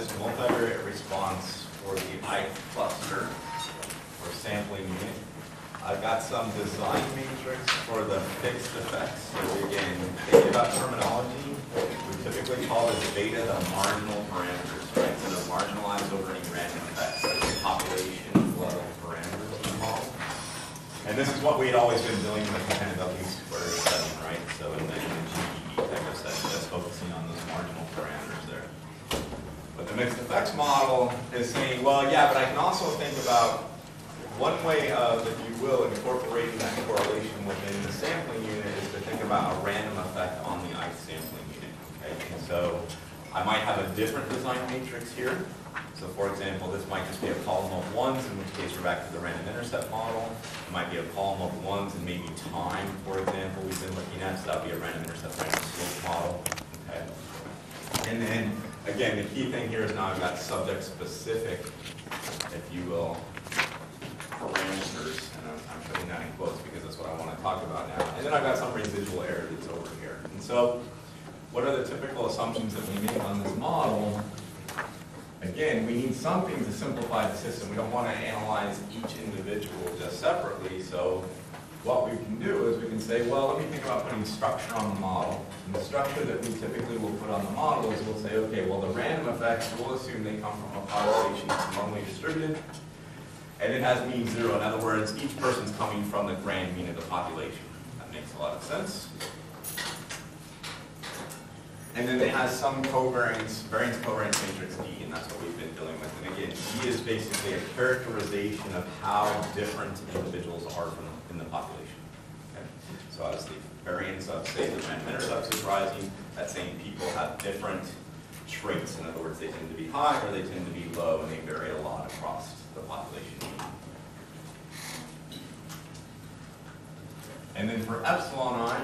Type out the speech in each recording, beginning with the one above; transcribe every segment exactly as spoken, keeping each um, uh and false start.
this multivariate response for the ith cluster, or sampling unit. I've got some design matrix for the fixed effects. So again, thinking about terminology, we typically call this beta the marginal parameters, right? So the marginalized over any random effects, like the population level parameters of the model. And this is what we had always been dealing with kind of the least square setting, right? So in the, in the G E E type of setting, just focusing on those marginal parameters there. But the mixed effects model is saying, well, yeah, but I can also think about one way of, if you will, incorporating that correlation within the sampling unit is to think about a random effect on the ith sampling unit. Okay? And so I might have a different design matrix here. So for example, this might just be a column of ones, in which case we're back to the random intercept model. It might be a column of ones and maybe time, for example, we've been looking at. So that would be a random intercept, random slope model. Okay? And then, again, the key thing here is now I've got subject-specific, if you will, parameters, and I'm, I'm putting that in quotes because that's what I want to talk about now. And then I've got some residual error that's over here. And so, what are the typical assumptions that we make on this model? Again, we need something to simplify the system. We don't want to analyze each individual just separately. So, what we can do is we can say, well, let me think about putting structure on the model. And the structure that we typically will put on the model is we'll say, okay, well, the random effects, we'll assume they come from a population that's normally distributed. And it has mean zero. In other words, each person's coming from the grand mean of the population. That makes a lot of sense. And then it has some covariance, variance covariance matrix D, and that's what we've been dealing with. And again, D is basically a characterization of how different individuals are from in the population. Okay? So as the variance of, say, the random intercepts is rising, that's saying people have different traits. In other words, they tend to be high or they tend to be low, and they vary a lot across the population. And then for epsilon I,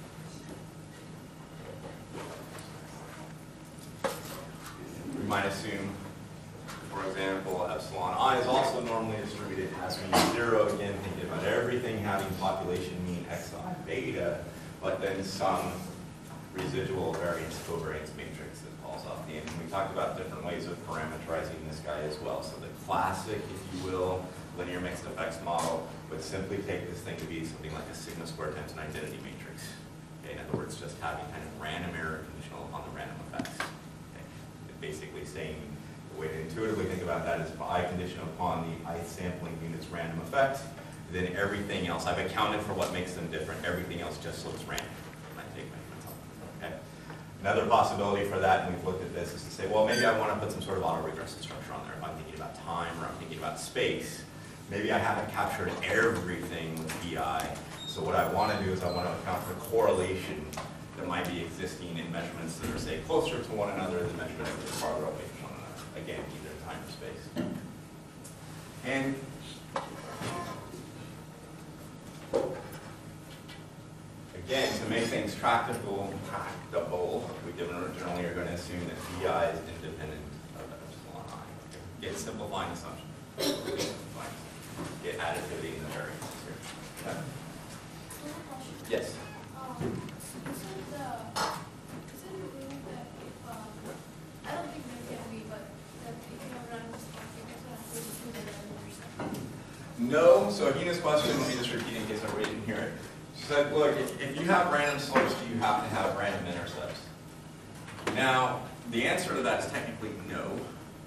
we might assume, for example, epsilon I is also normally distributed, has mean zero, again, thinking about everything having population mean xi beta, but then some residual variance covariance matrix that falls off the end. And we talked about different ways of parameterizing this guy as well. So the classic, if you will, linear mixed effects model would simply take this thing to be something like a sigma squared times an identity matrix. Okay, in other words, just having kind of random error conditional upon the random effects. Okay. Basically saying, the way to intuitively think about that is if I condition upon the ith sampling unit's random effect, then everything else, I've accounted for what makes them different, everything else just looks random. Okay. Another possibility for that, and we've looked at this, is to say, well, maybe I want to put some sort of autoregressive structure on there. If I'm thinking about time or I'm thinking about space, maybe I haven't captured everything with B I. So what I want to do is I want to account for correlation that might be existing in measurements that are, say, closer to one another than measurements that are farther away from one another. Again, either time or space. And again, to make things tractable, tractable, we generally are going to assume that B I is independent of epsilon I. Get simplifying assumption. Get additivity in the variances here. Okay. Yes? Um, isn't the, isn't it really that if, um, I don't think there can be, but that if you have random response, you also have to do the random intercept. No, so Hina's question, let me just repeat in case I didn't hear it. She said, look, if, if you have random slopes, do you have to have random intercepts? Now, the answer to that is technically no.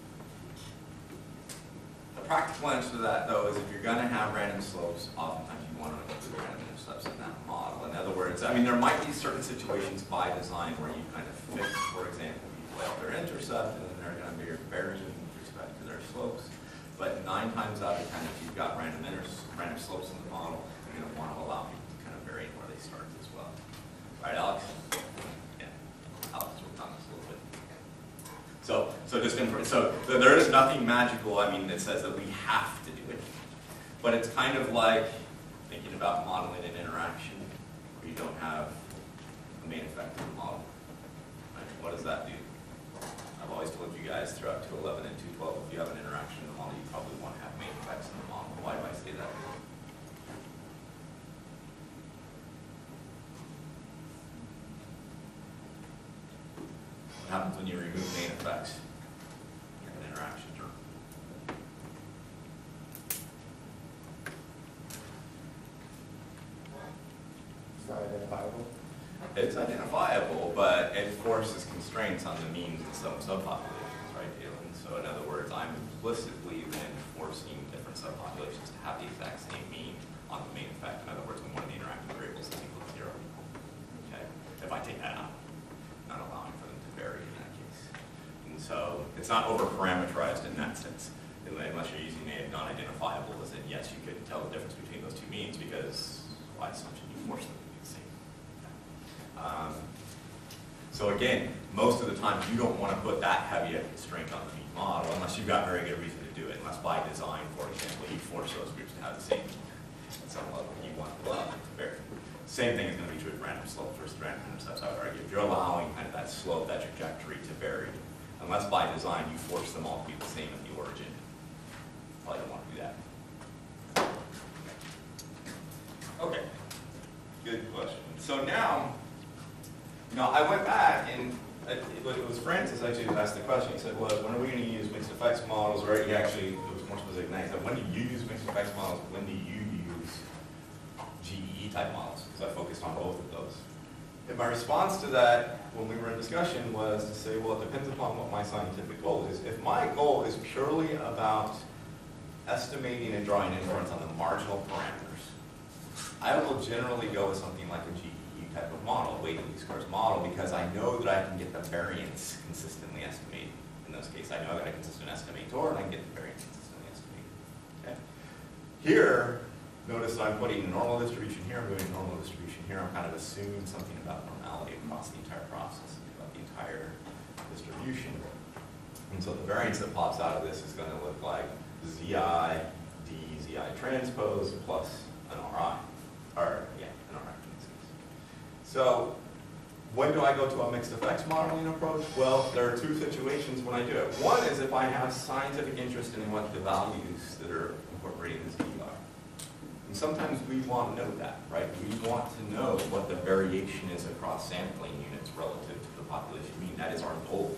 The practical answer to that, though, is if you're going to have random slopes, oftentimes you want to include random intercepts in that model. In other words, I mean, there might be certain situations by design where you kind of fix, for example, people have their intercept, and then they're going to be varying with respect to their slopes. But nine times out of ten, if you've got random inter random slopes in the model, you're going to want to allow people to kind of vary where they start as well. Right, Alex? Yeah, Alex worked on this a little bit. So, so just in, so there is nothing magical, I mean, that says that we have to do it. But it's kind of like thinking about modeling an interaction where you don't have a main effect in the model. Right? What does that do? I've always told you guys throughout two eleven and two twelve, if you have an interaction in the model, you probably want to have main effects in the model. Why do I say that? What happens when you remove main effects? It's identifiable, but it forces constraints on the means in some subpopulations, right, Galen? So in other words, I'm implicitly then forcing different subpopulations to have the exact same mean on the main effect. In other words, when one of the interacting variables is equal to zero. Okay? If I take that out, not allowing for them to vary in that case. And so it's not over-parameterized in that sense. Unless you're using a non-identifiable, as in yes, you could tell the difference between those two means because by assumption you force them to be the same. Um, so again, most of the time you don't want to put that heavy a constraint on the mean model unless you've got very good reason to do it. Unless by design, for example, you force those groups to have the same mean at some level you want the level to vary. Same thing is going to be true with random slope versus random intercepts, I would argue. If you're allowing kind of that slope, that trajectory to vary, unless by design you force them all to be the same at the origin, probably don't want to do that. Okay, good question. So now, you know, I went back and it, it was Francis actually who asked the question. He said, well, when are we going to use mixed effects models? Or he actually, it was more specific than that. He said, when do you use mixed effects models? When do you use G E E type models? Because I focused on both of those. And my response to that when we were in discussion was to say, well, it depends upon what my scientific goal is. If my goal is purely about estimating and drawing inference on the marginal parameters, I will generally go with something like a G E E type of model, weighted least squares model, because I know that I can get the variance consistently estimated. In those cases, I know I got a consistent estimator, and I can get the variance consistently estimated. Okay. Here, notice I'm putting a normal distribution here, I'm doing a normal distribution here. I'm kind of assuming something about normality across the entire process, about the entire distribution. And so the variance that pops out of this is going to look like Zi d Zi transpose plus an Ri, or yeah, an Ri. So when do I go to a mixed effects modeling approach? Well, there are two situations when I do it. One is if I have scientific interest in what the values that are incorporated in this D are. And sometimes we want to know that, right? We want to know what the variation is across sampling units relative to the population mean. That is our goal.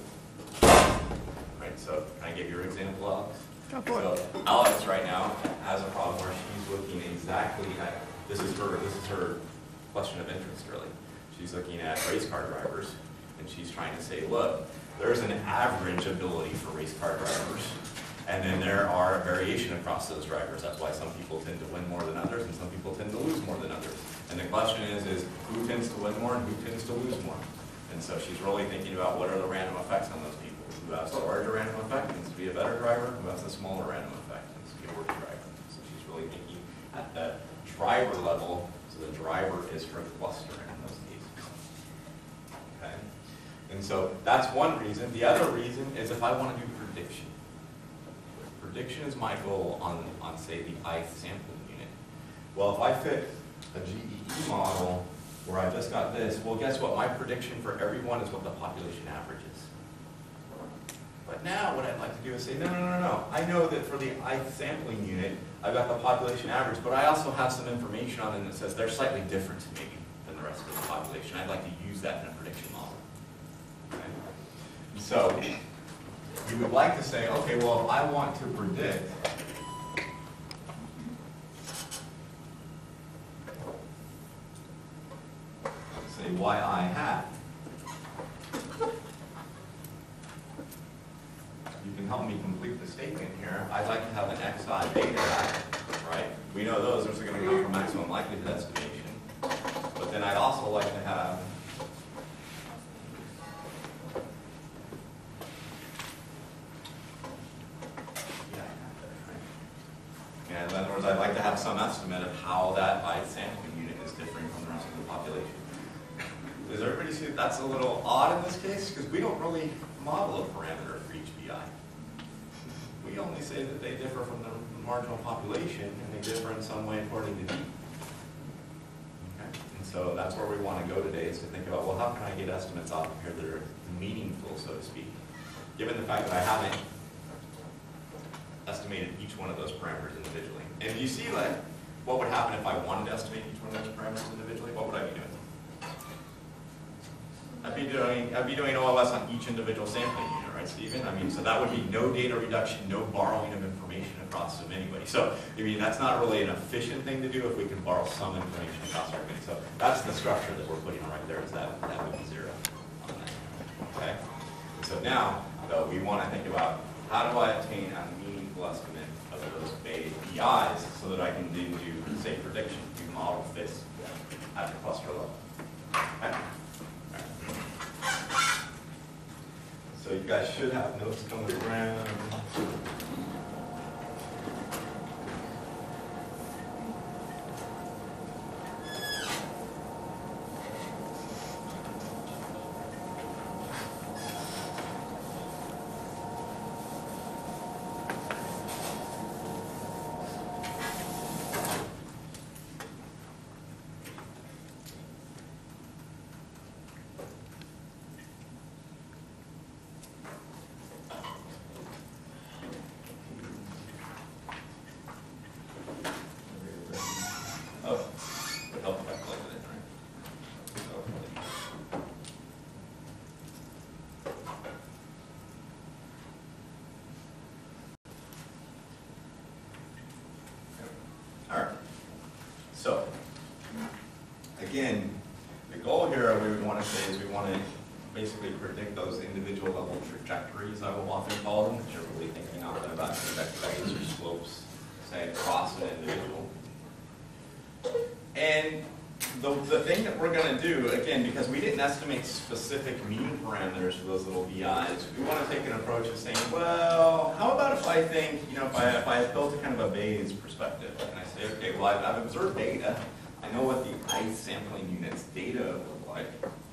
Right, so can I give your example, Alex? So Alex right now has a problem where she's looking exactly at, this is her, this is her question of interest really. She's looking at race car drivers and she's trying to say, look, there's an average ability for race car drivers and then there are variation across those drivers. That's why some people tend to win more than others and some people tend to lose more than others. And the question is, is who tends to win more and who tends to lose more? And so she's really thinking about what are the random effects on those people. Who has the larger random effect tends to be a better driver, who has the smaller random effect tends to be a worse driver. So she's really thinking at the driver level, so the driver is her cluster in those cases. Okay? And so that's one reason. The other reason is if I want to do prediction. Prediction is my goal on, on say, the ith sampling unit. Well, if I fit a G E E model where I just got this, well, guess what? My prediction for everyone is what the population average is. But now what I'd like to do is say, no, no, no, no. I know that for the ith sampling unit, I've got the population average, but I also have some information on them that says they're slightly different maybe than the rest of the population. I'd like to use that in a prediction model. Okay? So you would like to say, okay, well, if I want to predict say yi hat, you can help me complete the statement here. I'd like to have an xi beta hat, right? We know those, those are going to come from maximum likelihood estimation. But then I'd also like to have yeah, in other words, I'd like to have some estimate of how that ith sampling unit is different from the rest of the population. Does everybody see that that's a little odd in this case? Because we don't really model a parameter for each B I. We only say that they differ from the marginal population and they differ in some way according to D. Okay? And so that's where we want to go today is to think about, well, how can I get estimates off of here that are meaningful, so to speak, given the fact that I haven't estimated each one of those parameters individually. And you see, like, what would happen if I wanted to estimate each one of those parameters individually? What would I be doing? I'd be doing, I'd be doing O L S on each individual sampling unit, right, Stephen? I mean, so that would be no data reduction, no borrowing of information across so anybody. So, I mean, that's not really an efficient thing to do if we can borrow some information across our committee. So that's the structure that we're putting on right there, is that that would be zero on that. Okay? And so now, though, we want to think about how do I obtain a meaningful estimate of those B Is so that I can then do, say, prediction, do model fits at the cluster level. Okay? So you guys should have notes coming around. So, again, the goal here we would want to say is we want to basically predict those individual level trajectories, I will often call them, that you're really thinking out about trajectories or slopes, say, across an individual. And the, the thing that we're going to do, again, because we didn't estimate specific mean parameters for those little V Is, we want to take an approach of saying, well, how about if I think, you know, if I, if I built a kind of a Bayes perspective, and I say, okay, well, I've, I've observed data, I know what the ice sampling unit's data look like,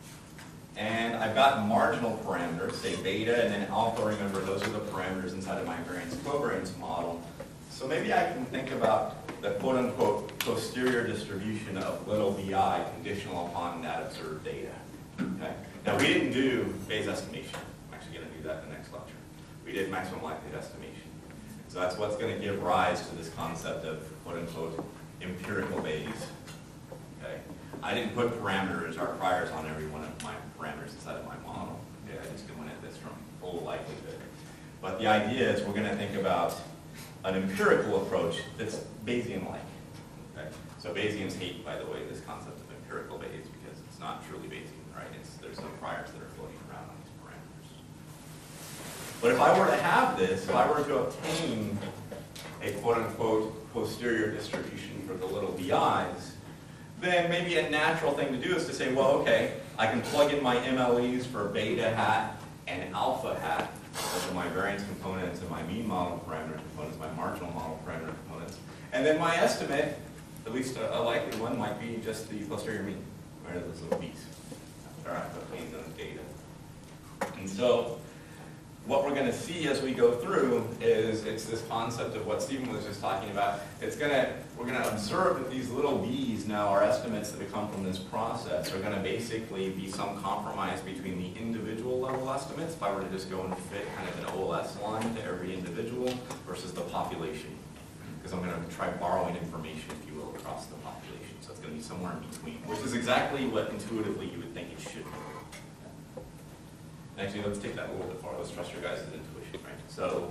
and I've got marginal parameters, say beta, and then alpha, remember, those are the parameters inside of my variance covariance model. So maybe I can think about the quote-unquote posterior distribution of little V I conditional upon that observed data. Okay? Now, we didn't do Bayes estimation. I'm actually going to do that in the next lecture. We did maximum likelihood estimation. So that's what's going to give rise to this concept of quote-unquote empirical Bayes. Okay? I didn't put parameters or priors on every one of my parameters inside of my model. Okay? I just went at this from full likelihood. But the idea is we're going to think about an empirical approach that's Bayesian-like. Okay? So Bayesians hate, by the way, this concept of empirical Bayes because it's not truly Bayesian, right? It's, there's no priors that are floating around on these parameters. But if I were to have this, if I were to obtain a quote-unquote posterior distribution for the little V Is, then maybe a natural thing to do is to say, well, okay, I can plug in my M L Es for beta hat and alpha hat, those are my variance components and my mean model parameter components, my marginal model parameter components. And then my estimate, at least a, a likely one, might be just the posterior mean, right, those little B's. All right, obtained those data. And so what we're going to see as we go through is it's this concept of what Stephen was just talking about. It's going to, we're going to observe that these little B's now, our estimates that come from this process, are going to basically be some compromise between the individual level estimates, if I were to just go and fit kind of an O L S line to every individual, versus the population. Because I'm going to try borrowing information, if you will, across the population. So it's going to be somewhere in between, which is exactly what intuitively you would think it should be. Actually, let's take that a little bit farther. Let's trust your guys' intuition, right? So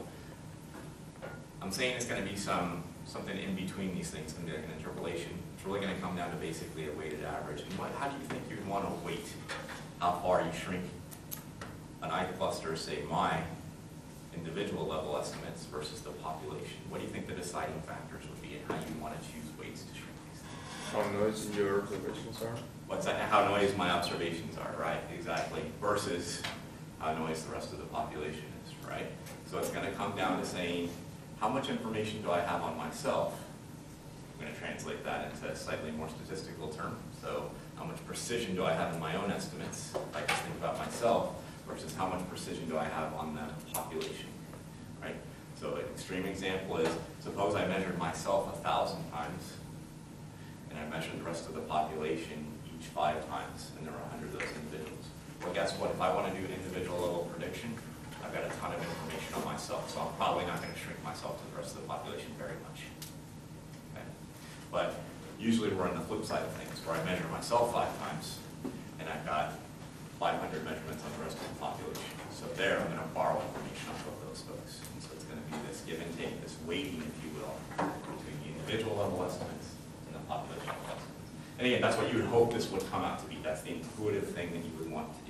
I'm saying it's going to be some something in between these things, going to be like an interpolation. It's really going to come down to basically a weighted average. And what, how do you think you'd want to weight how far you shrink an I cluster, say my individual level estimates versus the population? What do you think the deciding factors would be, and how you want to choose weights to shrink these things? How noisy your observations are? What's that? How noisy my observations are, right? Exactly. Versus how noisy the rest of the population is, right? So it's going to come down to saying, how much information do I have on myself? I'm going to translate that into a slightly more statistical term. So how much precision do I have in my own estimates, if I just think about myself, versus how much precision do I have on the population, right? So an extreme example is, suppose I measured myself a thousand times, and I measured the rest of the population each five times, and there are a hundred of those individuals. Well, guess what? If I want to do individual level prediction, I've got a ton of information on myself, so I'm probably not going to shrink myself to the rest of the population very much. Okay? But usually we're on the flip side of things, where I measure myself five times, and I've got five hundred measurements on the rest of the population. So there, I'm going to borrow information off of those folks. And so it's going to be this give and take, this weighting, if you will, between the individual level estimates and the population level estimates. And again, that's what you would hope this would come out to be. That's the intuitive thing that you would want to do.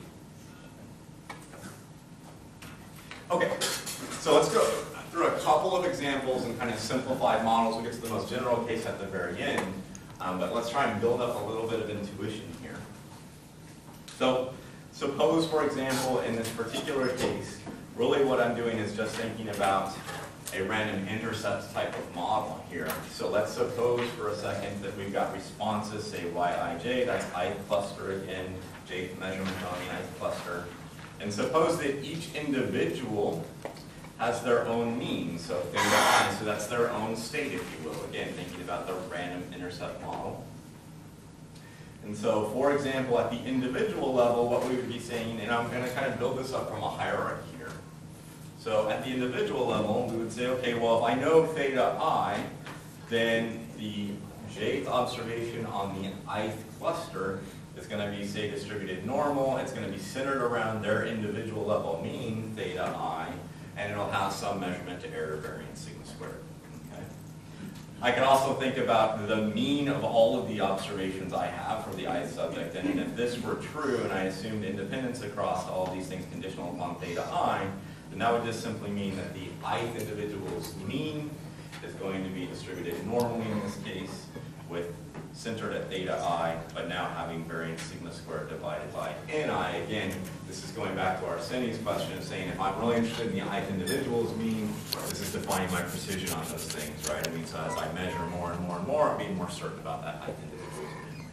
Okay, so let's go through a couple of examples and kind of simplified models. We'll get to the most general case at the very end, um, but let's try and build up a little bit of intuition here. So suppose, for example, in this particular case, really what I'm doing is just thinking about a random intercept type of model here. So let's suppose for a second that we've got responses, say Yij, that's ith cluster again, jth measurement on the ith cluster. And suppose that each individual has their own mean, so theta I, so that's their own state, if you will. Again, thinking about the random intercept model. And so, for example, at the individual level, what we would be saying, and I'm going to kind of build this up from a hierarchy here. So at the individual level, we would say, okay, well, if I know theta I, then the jth observation on the ith cluster is going to be, say, distributed normal. It's going to be centered around their individual level mean, theta I, and it'll have some measurement to error variance sigma squared. Okay? I can also think about the mean of all of the observations I have for the ith subject, and if this were true, and I assumed independence across all of these things conditional upon theta I, then that would just simply mean that the ith individual's mean is going to be distributed normally in this case, with centered at theta I, but now having variance sigma squared divided by Ni. Again, this is going back to Arseni's question of saying, if I'm really interested in the ith individual's mean, this is defining my precision on those things, right? I mean, so as I measure more and more and more, I'm being more certain about that ith individual's mean.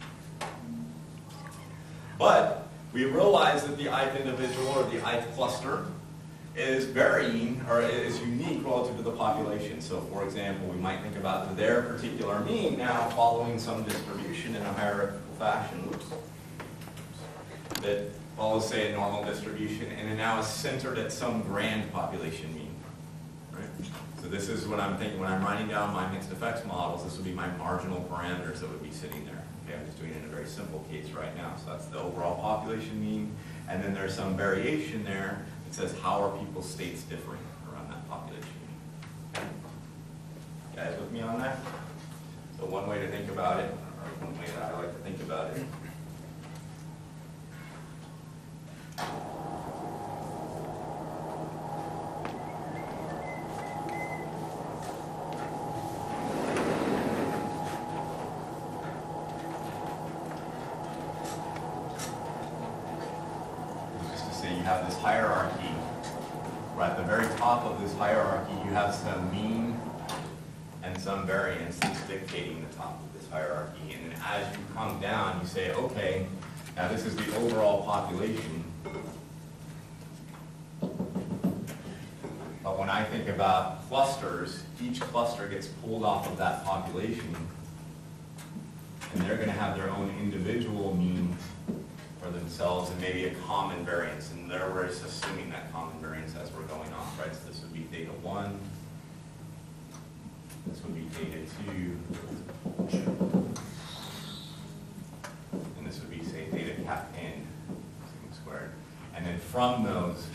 But we realize that the ith individual, or the ith cluster, is varying, or is unique relative to the population. So for example, we might think about their particular mean now following some distribution in a hierarchical fashion. Oops. That follows, say, a normal distribution, and it now is centered at some grand population mean. Right? So this is what I'm thinking, when I'm writing down my mixed effects models, this would be my marginal parameters that would be sitting there. Okay, I'm just doing it in a very simple case right now. So that's the overall population mean, and then there's some variation there. Says how are people's states differing around that population. You guys with me on that? So one way to think about it, or one way that I like to think about it, just to say you have this hierarchy. Right at the very top of this hierarchy, you have some mean and some variance that's dictating the top of this hierarchy. And then as you come down, you say, okay, now this is the overall population. But when I think about clusters, each cluster gets pulled off of that population, and they're going to have their own individual mean for themselves and maybe a common variance. And there we're just assuming that common variance as we're going off, right? So this would be theta one. This would be theta two. And this would be, say, theta cap n sigma squared. And then from those,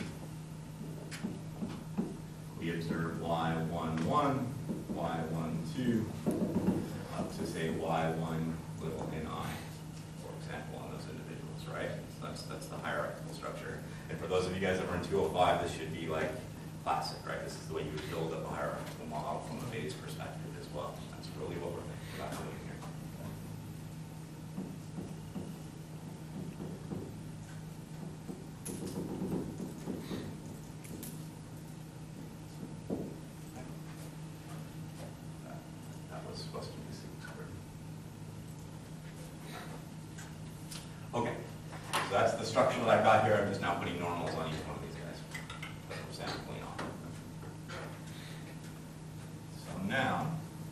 we observe y one, one, y one, two, up to, say, y one little ni, for example, on those individuals, right? So that's, that's the hierarchical structure. And for those of you guys that were in two oh five, this should be like classic, right? This is the way you would build up a hierarchical model from a Bayes perspective as well. That's really what we're thinking about doing here. That was supposed to be sigma squared. Okay, so that's the structure that I've got here. I'm just now putting normals on each one of these guys that we're sampling on. So now,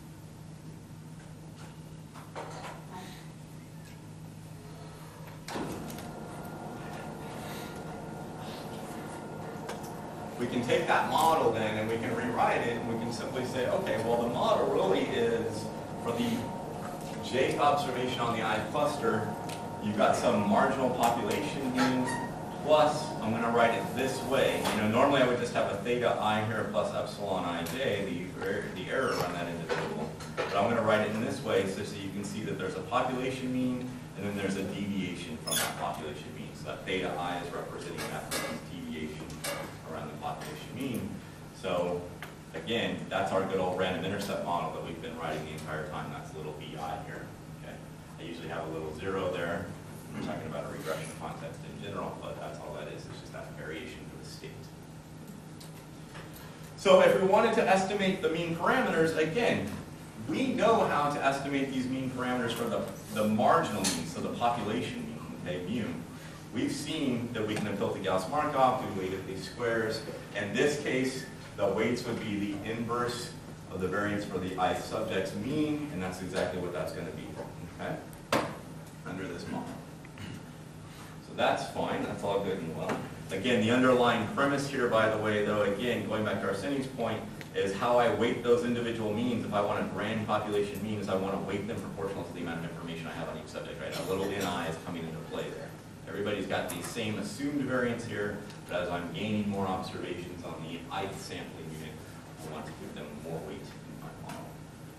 we can take that model then and we can rewrite it, and we can simply say, okay, well the model really is for the jth observation on the ith cluster, you've got some marginal population mean plus, I'm going to write it this way. You know, normally I would just have a theta I here plus epsilon ij, the, er the error on that individual. But I'm going to write it in this way so, so you can see that there's a population mean and then there's a deviation from that population mean. So that theta I is representing that deviation around the population mean. So again, that's our good old random intercept model that we've been writing the entire time. That's little bi here. Okay. I usually have a little zero there. We're talking about a regression context in general, but that's all that is. It's just that variation for the state. So if we wanted to estimate the mean parameters, again, we know how to estimate these mean parameters for the, the marginal mean, so the population mean, okay, mu. We've seen that we can build the Gauss-Markov, we weighted these squares. In this case, the weights would be the inverse of the variance for the ith subject's mean, and that's exactly what that's going to be, okay, under this model. So that's fine, that's all good and well. Again, the underlying premise here, by the way, though, again, going back to Arseni's point, is how I weight those individual means. If I want a grand population mean, is I want to weight them proportional to the amount of information I have on each subject, right? A little N I is coming into play there. Everybody's got the same assumed variance here, but as I'm gaining more observations on the ith sampling unit, I want to give them more weight in my model.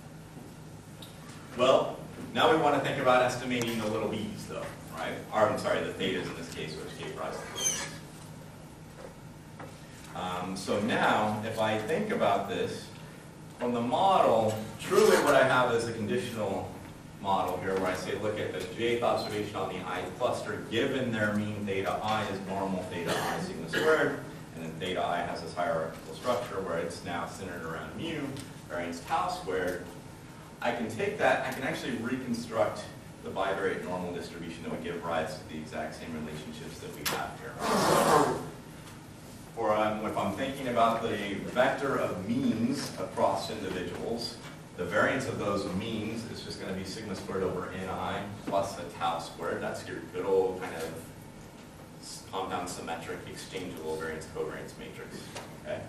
Well, now we want to think about estimating the little b's, though, right? Or, I'm sorry, the thetas in this case, which gave rise to the little b's. Um, so now, if I think about this, from the model, truly what I have is a conditional model here where I say, look at the jth observation on the ith cluster, given their mean theta I is normal theta I sigma squared, and then theta I has this hierarchical structure where it's now centered around mu, variance tau squared. I can take that, I can actually reconstruct the bivariate normal distribution that would give rise to the exact same relationships that we have here. Or um, if I'm thinking about the vector of means across individuals, the variance of those means is just going to be sigma squared over ni plus the tau squared. That's your good old kind of compound symmetric exchangeable variance covariance matrix. Okay.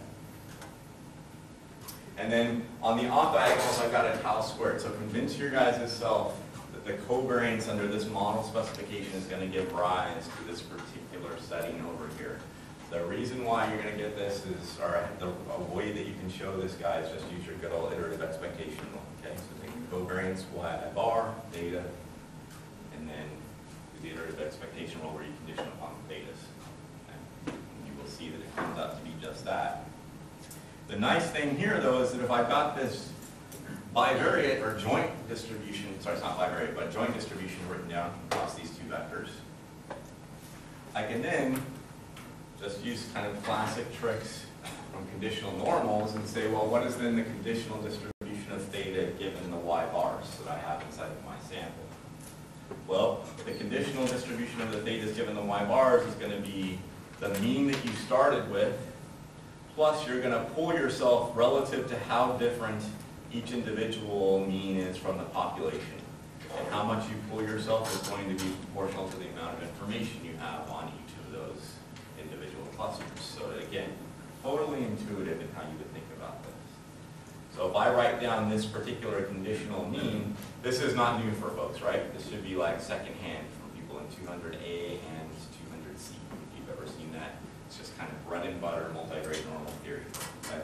And then on the off diagonals, I've got a tau squared. So convince your guys' self that the covariance under this model specification is going to give rise to this particular setting over here. The reason why you're going to get this is, or the a way that you can show this, guys, just use your good old iterative expectation rule. Okay, so take the covariance y bar, theta, and then do the iterative expectation rule where you condition upon the thetas. Okay? And you will see that it comes out to be just that. The nice thing here, though, is that if I've got this bivariate or joint distribution, sorry, it's not bivariate, but joint distribution written down across these two vectors, I can then just use kind of classic tricks from conditional normals and say, well, what is then the conditional distribution of theta given the y bars that I have inside of my sample? Well, the conditional distribution of the thetas given the y bars is going to be the mean that you started with, plus you're going to pull yourself relative to how different each individual mean is from the population. And how much you pull yourself is going to be proportional to the amount of information you have on each of those individual clusters. So again, totally intuitive in how you would think about this. So if I write down this particular conditional mean, this is not new for folks, right? This should be like secondhand from people in two hundred A and two hundred C, if you've ever seen that. It's just kind of bread and butter multivariate normal theory. Okay?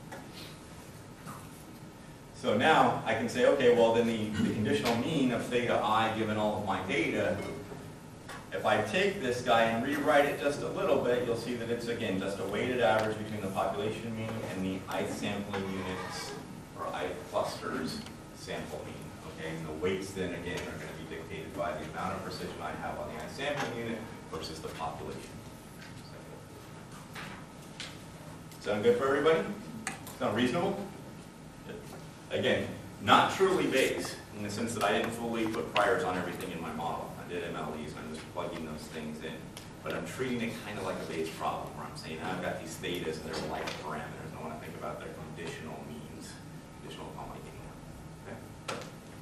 So now I can say, okay, well then the, the conditional mean of theta I given all of my data, if I take this guy and rewrite it just a little bit, you'll see that it's, again, just a weighted average between the population mean and the ith sampling units, or ith clusters sample mean. Okay, and the weights then, again, are going to be dictated by the amount of precision I have on the ith sampling unit versus the population. Sound good for everybody? Sound reasonable? Again, not truly Bayes, in the sense that I didn't fully put priors on everything in my model. I did M L Es, and I'm just plugging those things in. But I'm treating it kind of like a Bayes problem, where I'm saying, I've got these thetas, and they're like parameters, and I want to think about their conditional means, conditional upon my data.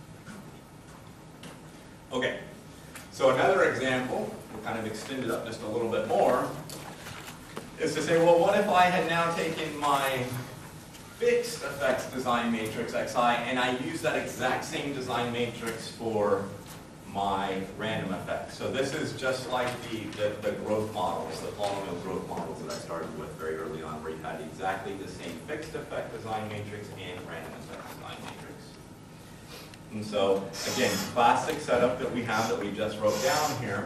Okay? Okay, so another example, we'll kind of extend it up just a little bit more, is to say, well, what if I had now taken my fixed effects design matrix Xi, and I use that exact same design matrix for my random effect. So this is just like the, the, the growth models, the polynomial growth models that I started with very early on, where you had exactly the same fixed effect design matrix and random effect design matrix. And so, again, classic setup that we have that we just wrote down here.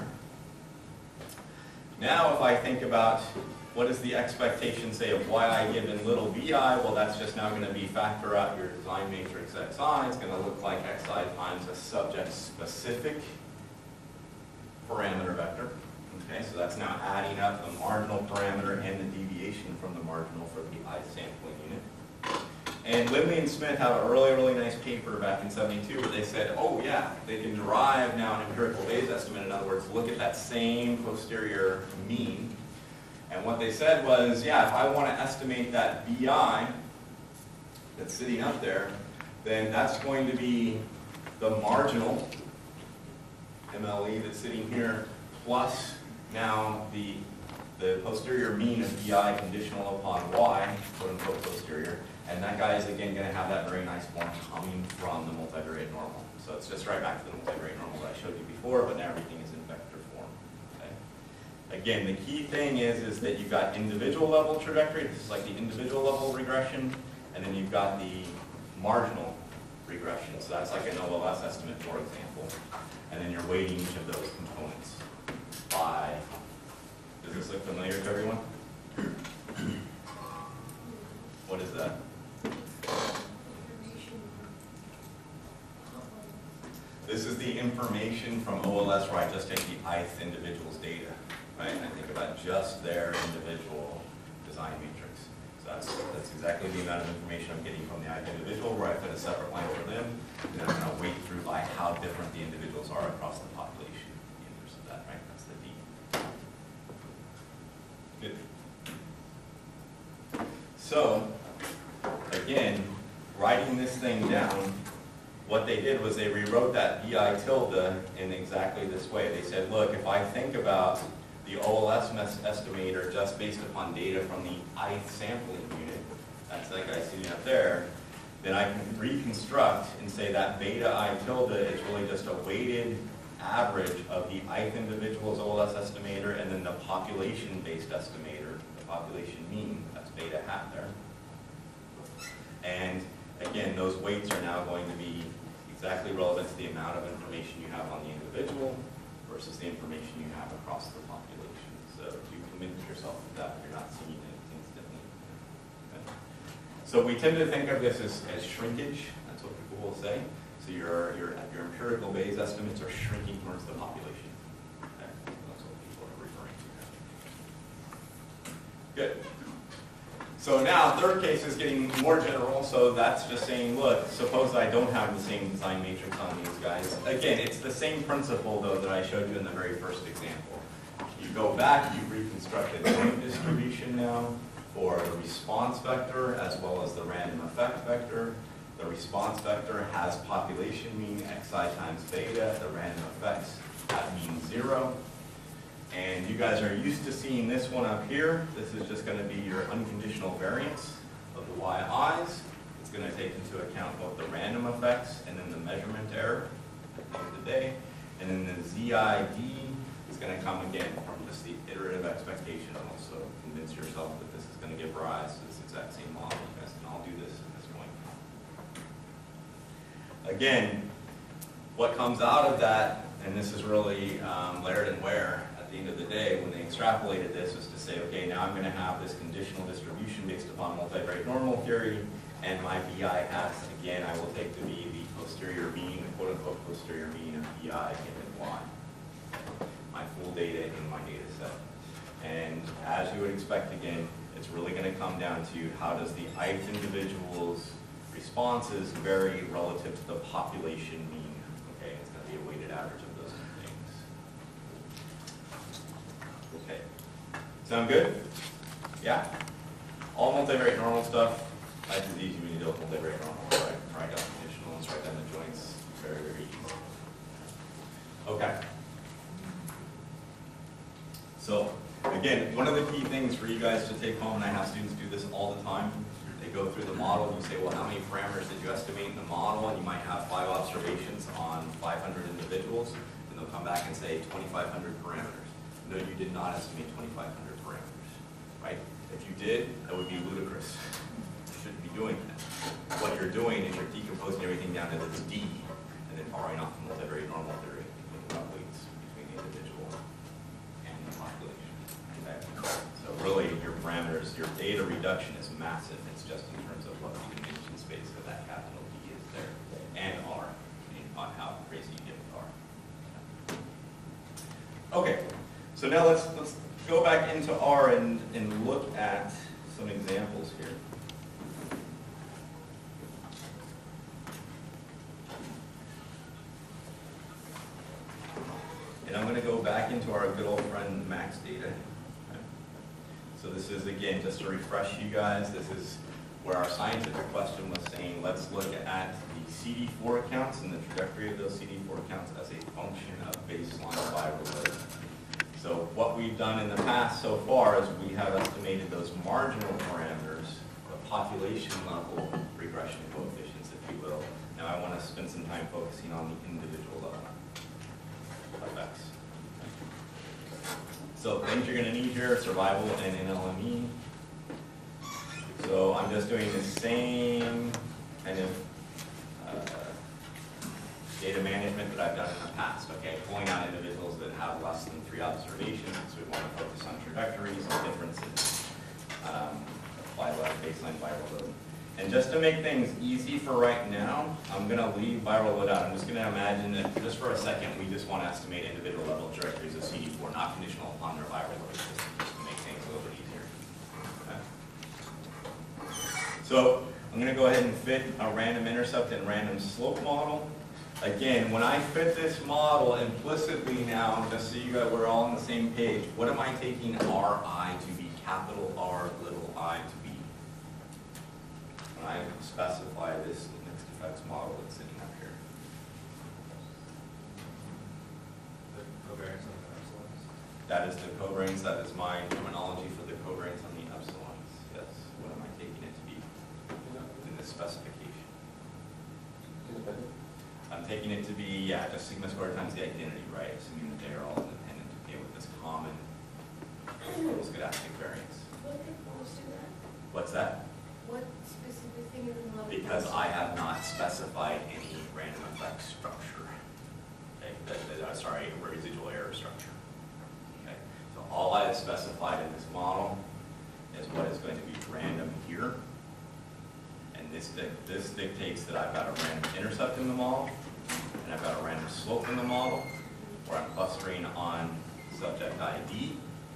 Now if I think about what is the expectation, say, of yi given little vi, well, that's just now going to be factor out your design matrix xi. It's going to look like xi times a subject-specific parameter vector. Okay, so that's now adding up the marginal parameter and the deviation from the marginal for the ith sampling unit. And Lindley and Smith have a really, really nice paper back in seventy-two where they said, oh yeah, they can derive now an empirical Bayes estimate. In other words, look at that same posterior mean. And what they said was, yeah, if I want to estimate that vi that's sitting up there, then that's going to be the marginal M L E that's sitting here, plus now the, the posterior mean of vi conditional upon y, quote unquote posterior. And that guy is again going to have that very nice form coming from the multivariate normal. So it's just right back to the multivariate normal that I showed you before, but now everything is in vector form. Okay? Again, the key thing is, is that you've got individual level trajectory. This is like the individual level regression. And then you've got the marginal regression. So that's like an O L S estimate, for example. And then you're weighting each of those components by, does this look familiar to everyone? What is that? This is the information from O L S where I just take the ith individual's data, right? And I think about just their individual design matrix. So that's, that's exactly the amount of information I'm getting from the ith individual, where I fit a separate line for them, and I'm going to weight through by how different the individuals are across the population. The inverse of that, right? That's the D. Good. So, again, writing this thing down, what they did was they rewrote that vi tilde in exactly this way. They said, look, if I think about the O L S estimator just based upon data from the ith sampling unit, that's that guy sitting up there, then I can reconstruct and say that beta I tilde is really just a weighted average of the ith individual's O L S estimator and then the population-based estimator, the population mean, that's beta hat there. And again, those weights are now going to be exactly relevant to the amount of information you have on the individual versus the information you have across the population. So you convince yourself of that, you're not seeing it instantly. Okay. So we tend to think of this as, as shrinkage. That's what people will say. So your, your, your empirical Bayes estimates are shrinking towards the population. Okay. That's what people are referring to. Good. So now, third case is getting more general, so that's just saying, look, suppose I don't have the same design matrix on these guys. Again, it's the same principle, though, that I showed you in the very first example. You go back, you reconstruct a joint distribution now for the response vector as well as the random effect vector. The response vector has population mean xi times beta, the random effects at mean zero. And you guys are used to seeing this one up here. This is just going to be your unconditional variance of the yi's. It's going to take into account both the random effects and then the measurement error at the end of the day. And then the Z I D is going to come again from just the iterative expectation. Also convince yourself that this is going to give rise to this exact same model. You guys can all do this at this point. Again, what comes out of that, and this is really um, Laird and Ware, at the end of the day, when they extrapolated this, was to say, okay, now I'm going to have this conditional distribution based upon multivariate normal theory, and my vi hats, again, I will take to be the posterior mean, the quote-unquote posterior mean of vi given y. My full data in my data set. And as you would expect, again, it's really going to come down to how does the ith individual's responses vary relative to the population mean. Okay, it's going to be a weighted average of those two things. Okay. Sound good? Yeah? All multivariate normal stuff. Life is easy when you deal with multivariate normal, right? Write down conditionals, write down the joints. Very, very easy. Okay. So, again, one of the key things for you guys to take home, and I have students do this all the time, They go through the model, you say, well, how many parameters did you estimate in the model? And you might have five observations on five hundred individuals, and they'll come back and say twenty-five hundred parameters. No, you did not estimate twenty-five hundred parameters, right? If you did, that would be ludicrous. You shouldn't be doing that. What you're doing is you're decomposing everything down to this D, and then borrowing off the multivariate normal theory, looking at weights between the individual and the population. Okay? So really, your parameters, your data reduction is massive. It's just in terms of what the dimension space of that capital D is there, and R, and on how crazy you get with R. Okay, so now let's let's go back into R and and look at some examples here. And I'm going to go back into our good old friend max data. Okay. So this is, again, just to refresh you guys, this is where our scientific question was saying, let's look at the C D four counts and the trajectory of those C D four counts as a function of baseline viral load. So what we've done in the past so far is we have estimated those marginal parameters, the population level regression coefficients, if you will. Now I want to spend some time focusing on the individual level effects. So things you're going to need here, survival and N L M E. So I'm just doing the same kind of uh, data management that I've done in the past, okay? Pulling out individuals that have less than three observations, so we want to focus on trajectories and differences, um, apply less baseline viral load. And just to make things easy for right now, I'm going to leave viral load out. I'm just going to imagine that just for a second, we just want to estimate individual level trajectories of C D four, not conditional upon their viral load, just, just to make things a little bit easier. Okay. So I'm going to go ahead and fit a random intercept and random slope model. Again, when I fit this model implicitly now, just so you guys, we're all on the same page, what am I taking Ri to be? Capital R, little I to be? When I specify this mixed effects model that's sitting up here. The covariance on the epsilons? That is the covariance, that is my terminology for the covariance on the epsilons. Yes, what am I taking it to be in this specification? Independent? I'm taking it to be, yeah, just sigma squared times the identity, right? Assuming that they are all independent, okay, with this common scholastic variance. What did Walsh do that? What's that? What specific thing is in love? Because I have not specified any random effect structure. Okay, that, that, uh, sorry, residual error structure. Okay, so all I have specified in this model is what is going to be random here. And this, this dictates that I've got a random intercept in the model, and I've got a random slope in the model, where I'm clustering on subject I D.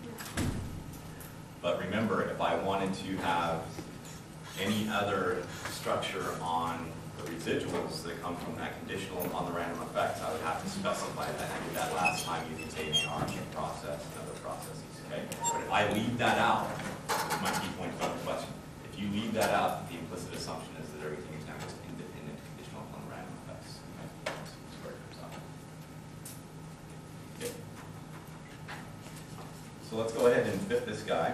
But remember, if I wanted to have any other structure on the residuals that come from that conditional on the random effects, I would have to specify that. I did that last time using say an R process and other processes, okay? But if I leave that out, this is my key point about the question. If you leave that out, the implicit assumption is that everything is now just independent conditional on the random effects. Okay? That's where it comes out. Okay. So let's go ahead and fit this guy.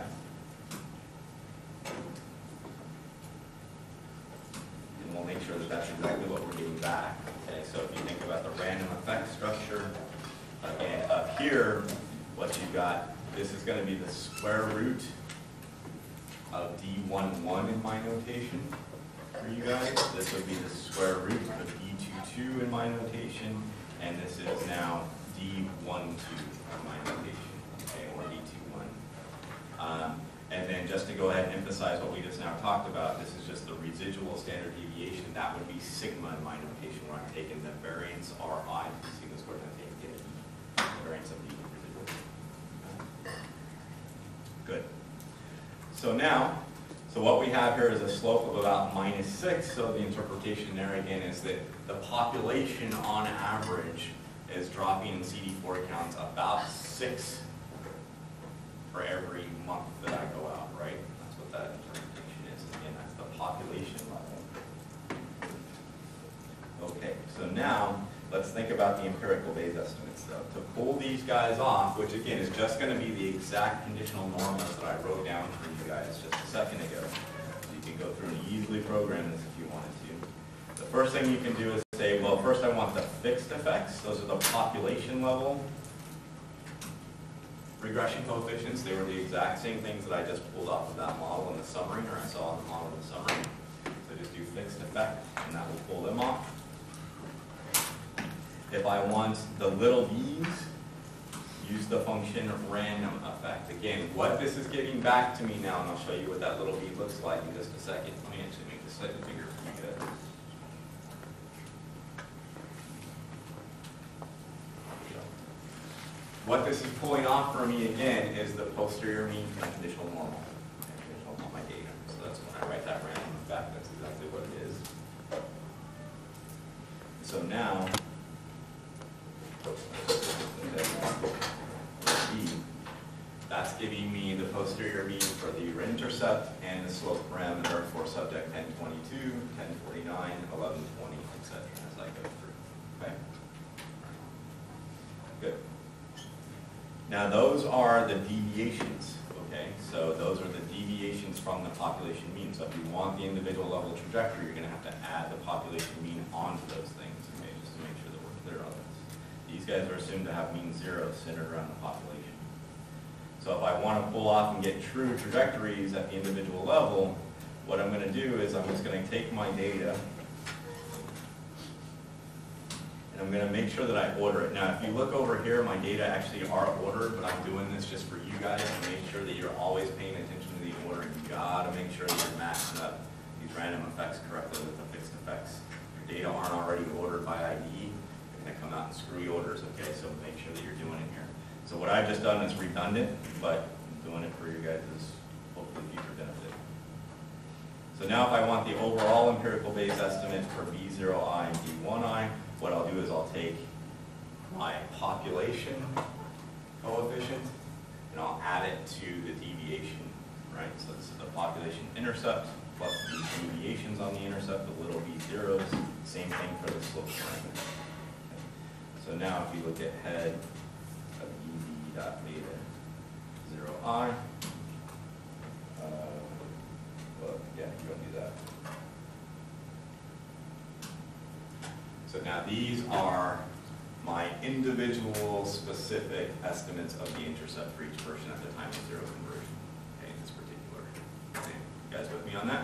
And we'll make sure that that's exactly what we're getting back. Okay, so if you think about the random effect structure, again, up here, what you've got, this is going to be the square root of D one one in my notation for you guys. This would be the square root of D two two in my notation, and this is now D one two in my notation, okay, or D two one. Um, and then just to go ahead and emphasize what we just now talked about, this is just the residual standard deviation. That would be sigma in my notation, where I'm taking the variance Ri, sigma squared times the identity, the variance of the residual. Good. So now, so what we have here is a slope of about minus six. So the interpretation there again is that the population on average is dropping in C D four counts about six for every month that I go out, right? That's what that interpretation is. Again, that's the population level. Okay, so now let's think about the empirical Bayes estimates though. To pull these guys off, which again is just going to be the exact conditional normas that I wrote down for you guys just a second ago. So you can can go through and easily program this if you wanted to. The first thing you can do is say, well, first I want the fixed effects. Those are the population level regression coefficients. They were the exact same things that I just pulled off of that model in the summary, or I saw in the model in the summary. So just do fixed effect, and that will pull them off. If I want the little v's, use the function random effect. Again, what this is giving back to me now, and I'll show you what that little v looks like in just a second. Let me actually make this slightly bigger for you guys. What this is pulling off for me again is the posterior mean from conditional normal. Conditional on my data. So that's when I write that random effect, that's exactly what it is. So now, that's giving me the posterior mean for the intercept and the slope parameter for subject ten twenty-two, ten forty-nine, eleven twenty, et cetera as I go through. Okay? Good. Now those are the deviations, okay? So those are the deviations from the population mean. So if you want the individual level trajectory, you're going to have to add the population mean onto those things, okay? Just to make sure that we're clear on this. These guys are assumed to have mean zero centered around the population. So if I want to pull off and get true trajectories at the individual level, what I'm going to do is I'm just going to take my data and I'm going to make sure that I order it. Now, if you look over here, my data actually are ordered, but I'm doing this just for you guys to make sure that you're always paying attention to the ordering. You got to make sure that you're matching up these random effects correctly with the fixed effects. Your data aren't already ordered by I D E. They're going to come out in screwy orders, okay? So make sure that you're doing it here. So what I've just done is redundant, but I'm doing it for you guys' hopefully future benefit. So now if I want the overall empirical base estimate for B zero I and B one I, what I'll do is I'll take my population coefficient and I'll add it to the deviation, right? So this is the population intercept plus the deviations on the intercept, the little b zeros, same thing for the slope parameter. Okay. So now if you look at head of E V dot beta zero I, uh, well, yeah, you don't do that. So now these are my individual specific estimates of the intercept for each person at the time of zero conversion, okay, in this particular. Okay. You guys with me on that?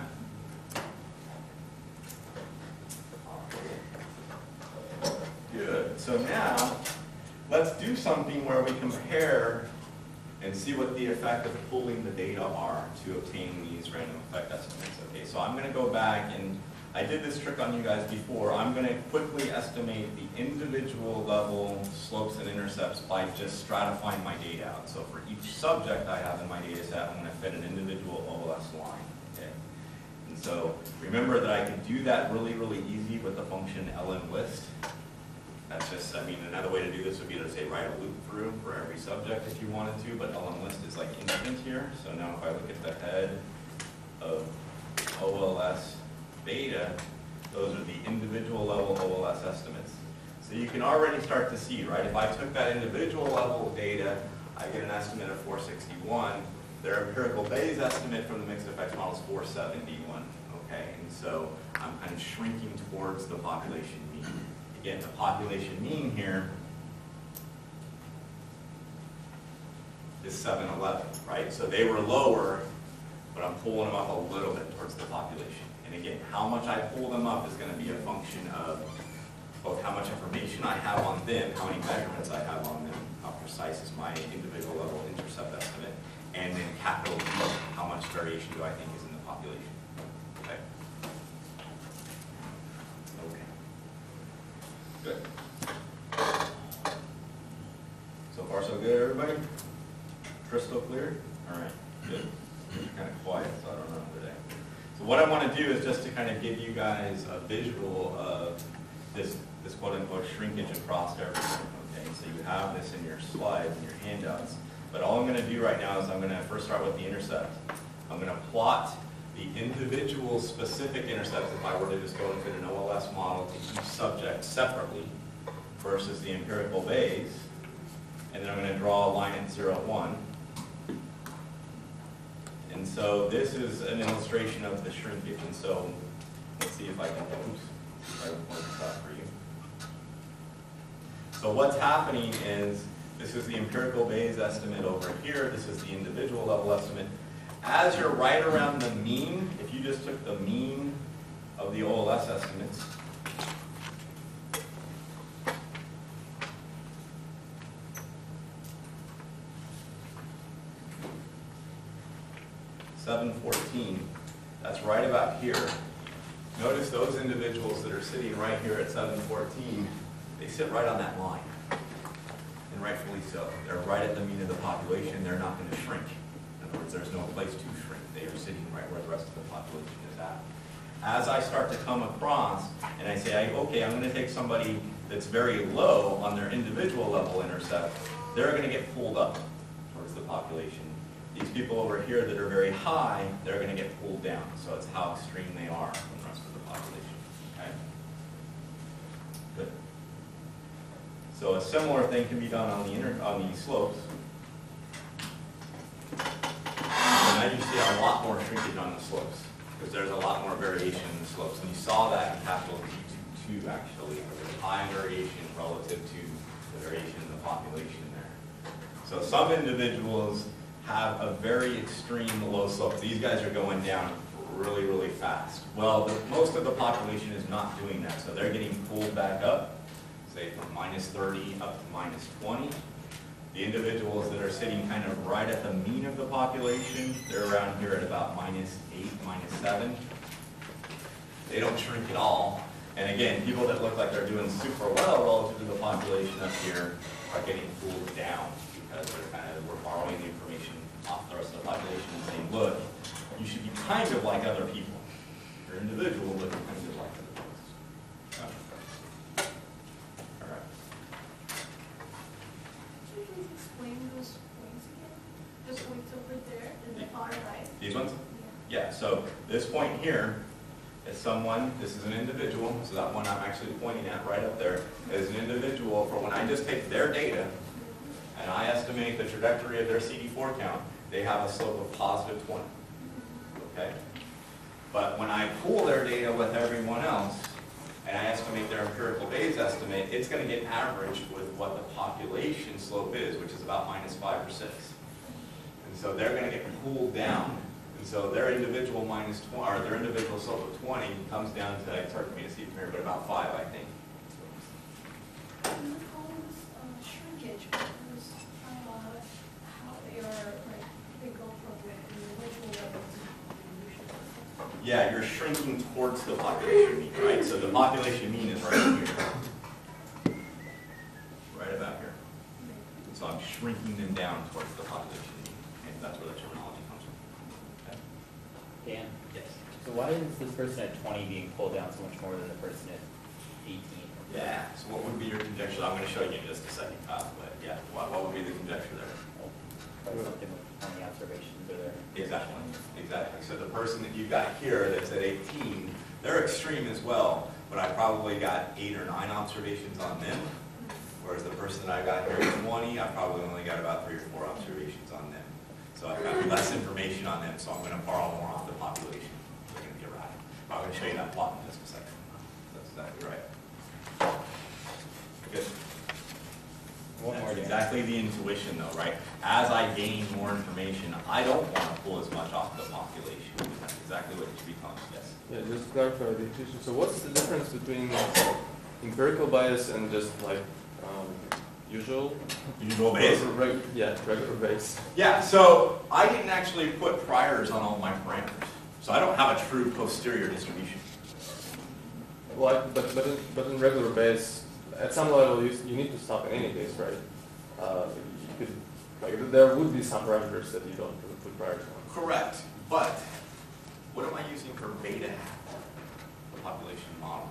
Good. So now, let's do something where we compare and see what the effect of pulling the data are to obtain these random effect estimates. Okay, so I'm going to go back and I did this trick on you guys before. I'm going to quickly estimate the individual level slopes and intercepts by just stratifying my data out. So for each subject I have in my data set, I'm going to fit an individual O L S line. Okay? And so remember that I can do that really, really easy with the function lnlist. That's just, I mean, another way to do this would be to say write a loop through for every subject if you wanted to, but lnlist is like instant here. So now if I look at the head of O L S beta, those are the individual level O L S estimates. So you can already start to see, right? If I took that individual level data, I get an estimate of four sixty-one. Their empirical Bayes estimate from the mixed effects model is four seventy-one, okay? And so I'm kind of shrinking towards the population mean. Again, the population mean here is seven eleven, right? So they were lower, but I'm pulling them up a little bit towards the population. And again, how much I pull them up is going to be a function of both how much information I have on them, how many measurements I have on them, how precise is my individual level intercept estimate, and then capital V, how much variation do I think is in the population. Okay. Okay. Good. So far so good, everybody? Crystal clear? All right, good. Kind of quiet, so I don't know today. So what I want to do is just to kind of give you guys a visual of this, this quote-unquote shrinkage across everything, okay? So you have this in your slides and your handouts, but all I'm going to do right now is I'm going to first start with the intercept. I'm going to plot the individual specific intercepts if I were to just go and fit an O L S model to each subject separately versus the empirical Bayes, and then I'm going to draw a line at zero, one. And so this is an illustration of the shrinkage. And so let's see if I can, oops, if I can point this out for you. So what's happening is, this is the empirical Bayes estimate over here. This is the individual level estimate. As you're right around the mean, if you just took the mean of the O L S estimates, seven fourteen, that's right about here. Notice those individuals that are sitting right here at seven fourteen, they sit right on that line. And rightfully so. They're right at the mean of the population. They're not going to shrink. In other words, there's no place to shrink. They are sitting right where the rest of the population is at. As I start to come across and I say, okay, I'm going to take somebody that's very low on their individual level intercept, they're going to get pulled up towards the population. These people over here that are very high, they're going to get pulled down. So it's how extreme they are from the rest of the population. Okay? Good. So a similar thing can be done on the inner, on the slopes. And now you see a lot more shrinkage on the slopes because there's a lot more variation in the slopes. And you saw that in capital G two two actually. There's high variation relative to the variation in the population there. So some individuals have a very extreme low slope. These guys are going down really, really fast. Well, the, most of the population is not doing that, so they're getting pulled back up, say from minus thirty up to minus twenty. The individuals that are sitting kind of right at the mean of the population, they're around here at about minus eight, minus seven. They don't shrink at all. And again, people that look like they're doing super well relative to the population up here are getting pulled down because they're kind of, we're borrowing the information off the rest of the population and saying, look, you should be kind of like other people. You're individual, but you're kind of like other people. Okay. All right. Could you please explain those points again? The points over there in the far right? These ones? Yeah. Yeah, so this point here is someone, this is an individual, so that one I'm actually pointing at right up there, is an individual for when I just take their data and I estimate the trajectory of their C D four count, they have a slope of positive twenty. Okay? But when I pool their data with everyone else, and I estimate their empirical Bayes estimate, it's going to get averaged with what the population slope is, which is about minus five or six. And so they're going to get pulled down. And so their individual minus twenty, or their individual slope of twenty comes down to, it's hard for me to see from here, but about five, I think. Can you call this uh, shrinkage? Because uh, how they are, like, they go from the individual level to population. Yeah, you're shrinking towards the population mean, right? So the population mean is right here. Right about here. So I'm shrinking them down towards the population mean. And that's where the terminology comes from. Okay? Dan, Yes. so why is this person at twenty being pulled down so much more than the person at eighteen? Yeah, so what would be your conjecture? I'm going to show you in just a second, uh, but yeah, what, what would be the conjecture there? Well, probably something with how many observations are there? Exactly, exactly. So the person that you've got here that's at eighteen, they're extreme as well, but I probably got eight or nine observations on them. Whereas the person that I got here at twenty, I probably only got about three or four observations on them. So I've got less information on them, so I'm going to borrow more off the population. They're going to be erratic. I'm going to show you that plot in just a second. That's exactly right. Good. One more, That's Dan. exactly the intuition though, right? As I gain more information, I don't want to pull as much off the population. That's exactly what it should be telling us, yes. Yeah, just to clarify the intuition. So what's the difference between empirical bias and just like um, usual? Usual Bayes? Reg- yeah, regular Bayes. Yeah, so I didn't actually put priors on all my parameters. So I don't have a true posterior distribution. Well, I- but but in, but in regular Bayes, at some level, you you need to stop in any case, right? Uh, you could like there would be some parameters that you don't really put priors on. Correct, but what am I using for beta the population model?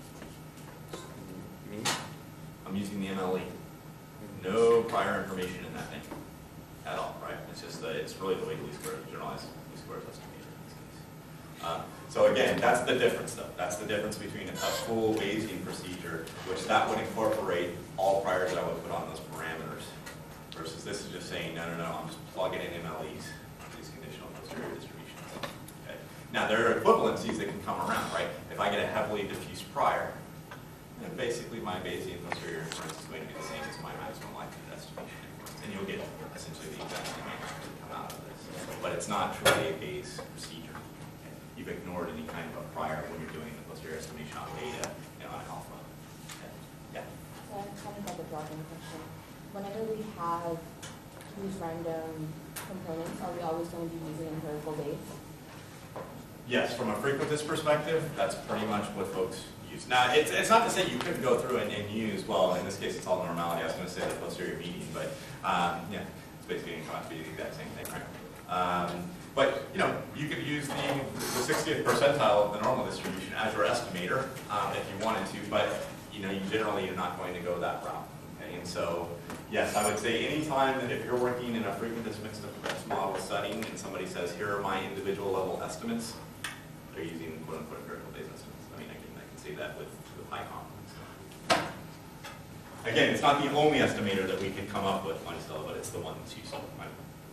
Me? I'm using the M L E. No prior information in that thing at all, right? It's just, uh, it's really the way least squares, generalized least squares estimator in this case. Um, so again, that's the difference though. That's the difference between a full Bayesian procedure, which that would incorporate all priors that I would put on those parameters, versus this is just saying, no, no, no, I'm just plugging in M L Es, these conditional posterior posterior distributions. Okay? Now, there are equivalencies that can come around, right? If I get a heavily diffuse prior, then basically my Bayesian posterior inference is going to be the same as my maximum likelihood estimation inference, and you'll get essentially the exact same answer to come out of this. But it's not truly a Bayes procedure. Okay? You've ignored any kind of a prior when you're doing the posterior estimation on beta and on alpha. Okay? Yeah. So I kind of have a drop-in question. Whenever we have these random components, are we always going to be using empirical Bayes? Yes, from a frequentist perspective, that's pretty much what folks use. Now, it's, it's not to say you couldn't go through and, and use, well, in this case it's all normality, I was going to say the posterior median, but um, yeah, it's basically going to come out to be the exact same thing, right? Um, but, you know, you could use the, the sixtieth percentile of the normal distribution as your estimator um, if you wanted to, but, you know, you generally are not going to go that route. Okay? And so, yes, I would say anytime that if you're working in a frequentist mixed effects model setting and somebody says, here are my individual level estimates, they're using quote-unquote empirical Bayes estimates. I mean, I can, I can say that with, with high confidence. Again, it's not the only estimator that we can come up with, Stella, but it's the one that's useful. Right?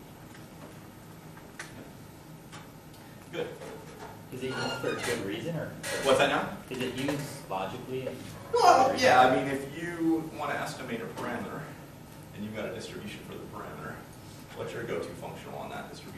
Good. Is it used for a good reason, or? What's that now? Is it used logically? And Well, yeah, I mean, if you want to estimate a parameter, and you've got a distribution for the parameter, what's your go-to functional on that distribution?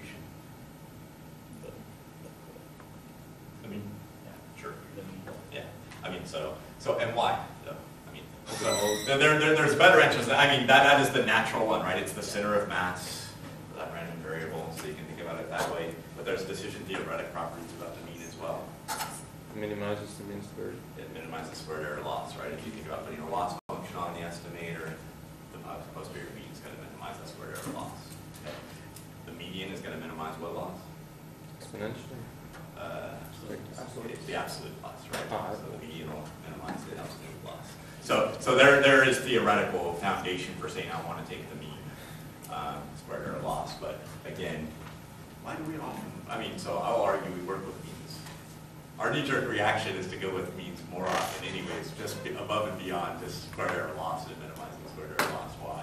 I mean, yeah, sure. Yeah, I mean, so, so, and why, though? I mean, so, there, there, there's better answers. I mean, that, that is the natural one, right? It's the center of mass for that random variable, so you can think about it that way. But there's decision theoretic properties about the mean as well. It minimizes the mean squared. It minimizes squared error loss, right? If you think about putting a loss function on the estimator, the posterior mean is going to minimize that squared error loss. Okay. The median is going to minimize what loss? Exponentially. Uh, Like absolute. It's the absolute loss, right? Ah, So the median will minimize the absolute loss. So, so there, there is theoretical foundation for saying I want to take the mean um, squared error loss, but again, why do we often? I mean, so I'll argue we work with means. Our knee-jerk reaction is to go with means more often, anyways, just be above and beyond just squared error loss and minimizing squared error loss. Why?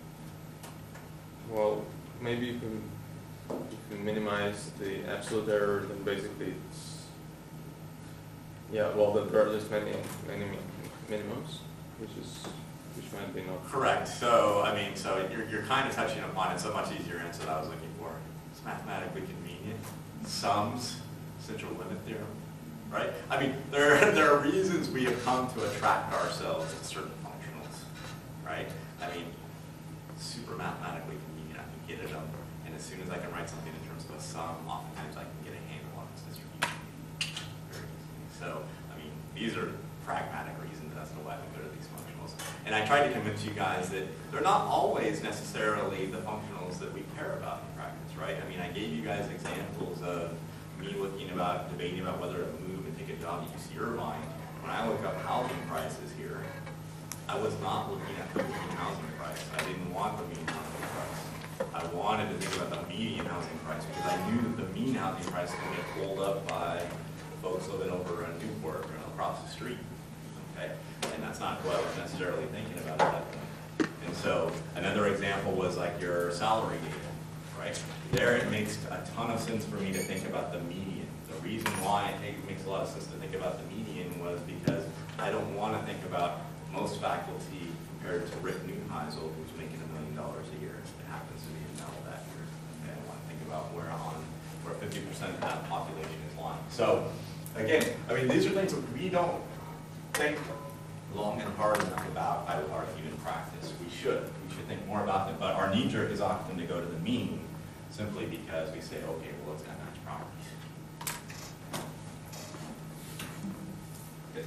Well, maybe you can, you can minimize the absolute error, then basically it's, yeah, well, then there are just many, many minimums, which is, which might be not. Correct. So, I mean, so you're, you're kind of touching upon it. It's a much easier answer that I was looking for. It's mathematically convenient. Sums, central limit theorem, right? I mean, there, there are reasons we have come to attract ourselves to certain functionals, right? I mean, super mathematically convenient. I can get it up, and as soon as I can write something in terms of a sum, oftentimes I can get a handle on its distribution very easily. So, I mean, these are pragmatic reasons as to why we go to these functionals. And I tried to convince you guys that they're not always necessarily the functionals that we care about in practice, right? I mean, I gave you guys examples of me looking about, debating about whether to move and take a job at U C Irvine. When I look up housing prices here, I was not looking at the median housing price. I didn't want the median housing price. I wanted to think about the median housing price because I knew that the mean housing price was going to get pulled up by folks living over in Newport or across the street. Okay, and that's not what I was necessarily thinking about at that point. And so another example was like your salary data, right? There it makes a ton of sense for me to think about the median. The reason why it makes a lot of sense to think about the median was because I don't want to think about most faculty compared to Rick Neuheisel, who's making a million dollars a year. It happens to be in Mel that year. Okay, I want to think about where on where fifty percent of that population is lying. So again, I mean, these are things that we don't think long and hard enough about, I would argue, in practice. We should. We should think more about them. But our knee-jerk is often to go to the mean simply because we say, okay, well, it's got match properties. Good.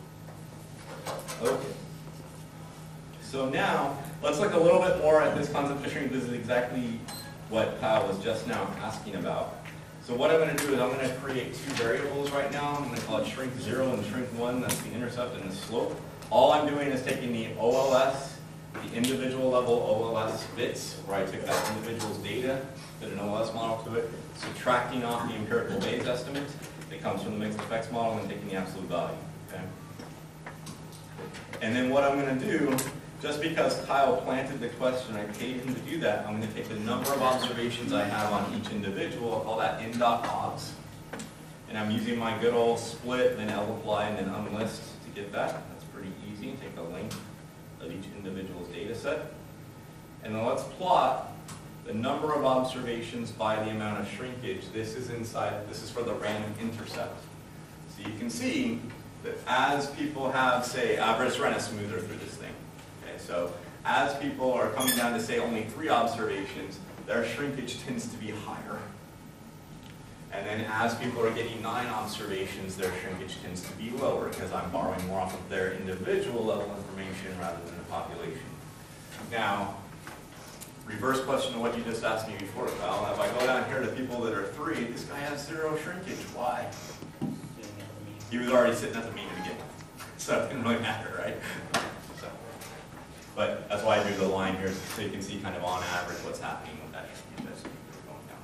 Okay. So now, let's look a little bit more at this concept of shrink. This is exactly what Kyle was just now asking about. So what I'm going to do is I'm going to create two variables right now. I'm going to call it shrink zero and shrink one. That's the intercept and the slope. All I'm doing is taking the O L S, the individual level O L S bits, where I took that individual's data, did an O L S model to it, subtracting off the empirical Bayes estimate that comes from the mixed effects model, and taking the absolute value. Okay. And then what I'm going to do just because Kyle planted the question, I paid him to do that, I'm going to take the number of observations I have on each individual, I'll call that n dot obs. And I'm using my good old split, then lapply, and then unlist to get that. That's pretty easy. Take the length of each individual's data set. And then let's plot the number of observations by the amount of shrinkage. This is inside, this is for the random intercept. So you can see that as people have, say, uh, let's run a smoother through this thing. Okay, so as people are coming down to say only three observations, their shrinkage tends to be higher. And then as people are getting nine observations, their shrinkage tends to be lower because I'm borrowing more off of their individual level information rather than the population. Now, reverse question to what you just asked me before, Kyle. If I go down here to people that are three, this guy has zero shrinkage. Why? He was already sitting at the mean to begin with. So it didn't really matter, right? So, but that's why I drew the line here so you can see kind of on average what's happening with that shrinkage going down.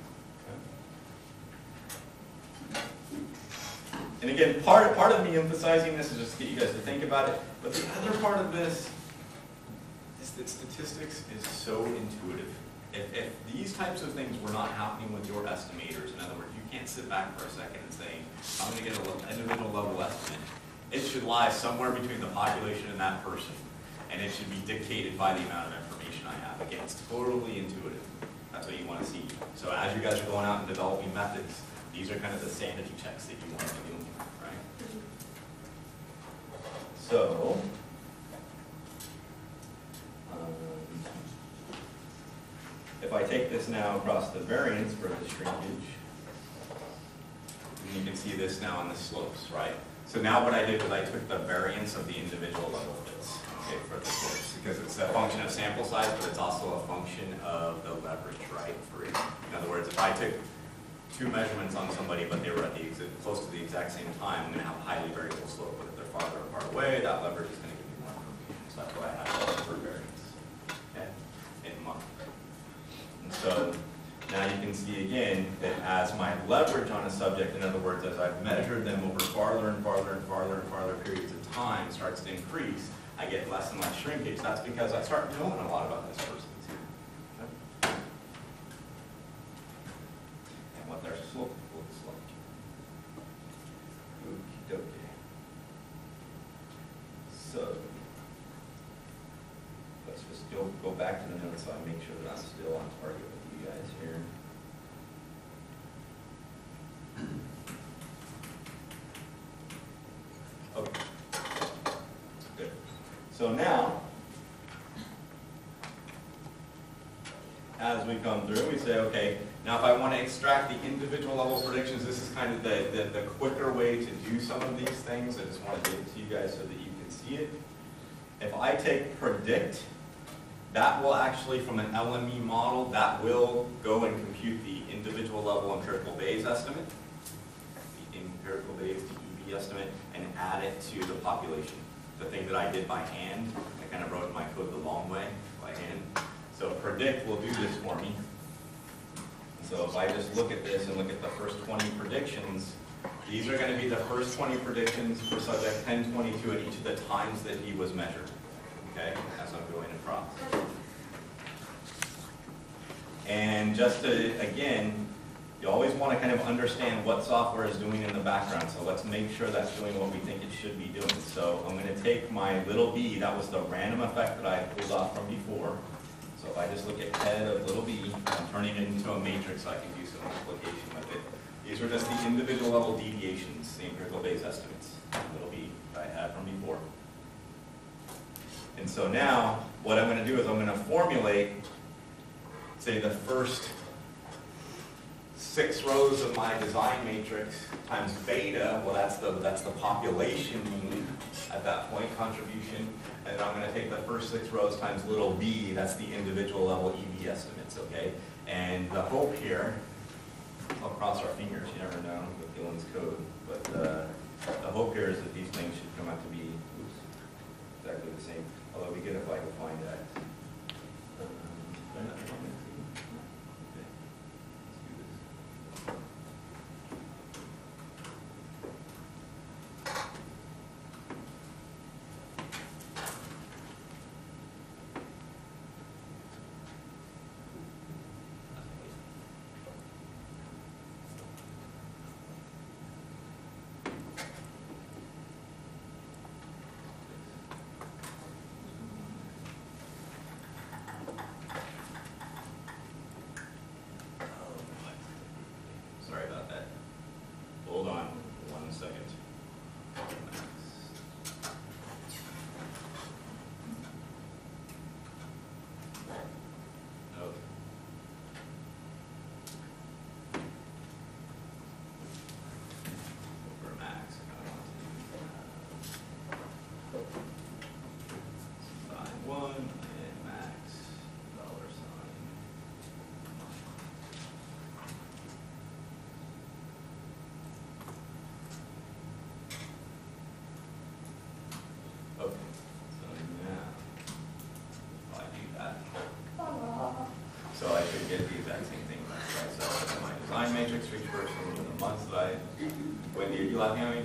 Okay. And again, part, part of me emphasizing this is just to get you guys to think about it. But the other part of this is that statistics is so intuitive. If, if these types of things were not happening with your estimators, in other words, you can't sit back for a second and say, I'm going to get an individual level estimate. It should lie somewhere between the population and that person. And it should be dictated by the amount of information I have. Again, it's totally intuitive. That's what you want to see. So as you guys are going out and developing methods, these are kind of the sanity checks that you want to be doing, right? So, um, if I take this now across the variance for the shrinkage, you can see this now on the slopes, right? So now what I did was I took the variance of the individual level fits, okay, for the slopes, because it's a function of sample size, but it's also a function of the leverage, right? For it. In other words, if I took two measurements on somebody, but they were at the close to the exact same time, I'm going to have a highly variable slope. But if they're farther apart away, that leverage is going to give me more information. So that's why I have that for variance, okay, in month. And so now you can see again that as my leverage on a subject, in other words, as I've measured them over farther and farther and farther and farther periods of time starts to increase, I get less and less shrinkage. That's because I start knowing a lot about this person too. Okay? And what their slope looks like. Okie dokie. So let's just go, go back to the notes so I make sure that I'm still on target with you guys here. Okay. Good. So now, as we come through, we say, okay, now if I want to extract the individual level predictions, this is kind of the, the, the quicker way to do some of these things. I just want to give it to you guys so that you can see it. If I take predict, that will actually, from an L M E model, that will go and compute the individual level empirical Bayes estimate, the empirical Bayes D E B estimate, and add it to the population. The thing that I did by hand, I kind of wrote my code the long way by hand. So predict will do this for me. So if I just look at this and look at the first twenty predictions, these are going to be the first twenty predictions for subject ten twenty-two at each of the times that he was measured. Okay, as I'm going across. And just to, again, you always want to kind of understand what software is doing in the background. So let's make sure that's doing what we think it should be doing. So I'm going to take my little b, that was the random effect that I pulled off from before. So if I just look at head of little b, I'm turning it into a matrix so I can do some multiplication with it. These are just the individual level deviations, the empirical Bayes estimates, little b that I had from before. And so now, what I'm going to do is I'm going to formulate, say, the first six rows of my design matrix times beta. Well, that's the that's the population mean at that point, contribution. And then I'm going to take the first six rows times little b. That's the individual level E B estimates, okay? And the hope here, I'll cross our fingers, you never know with Gillen's code, but uh, the hope here is that these things should come out to be oops, exactly the same. Although it'd be good if I could find that. Um, did I not find it? Okay, let's do this.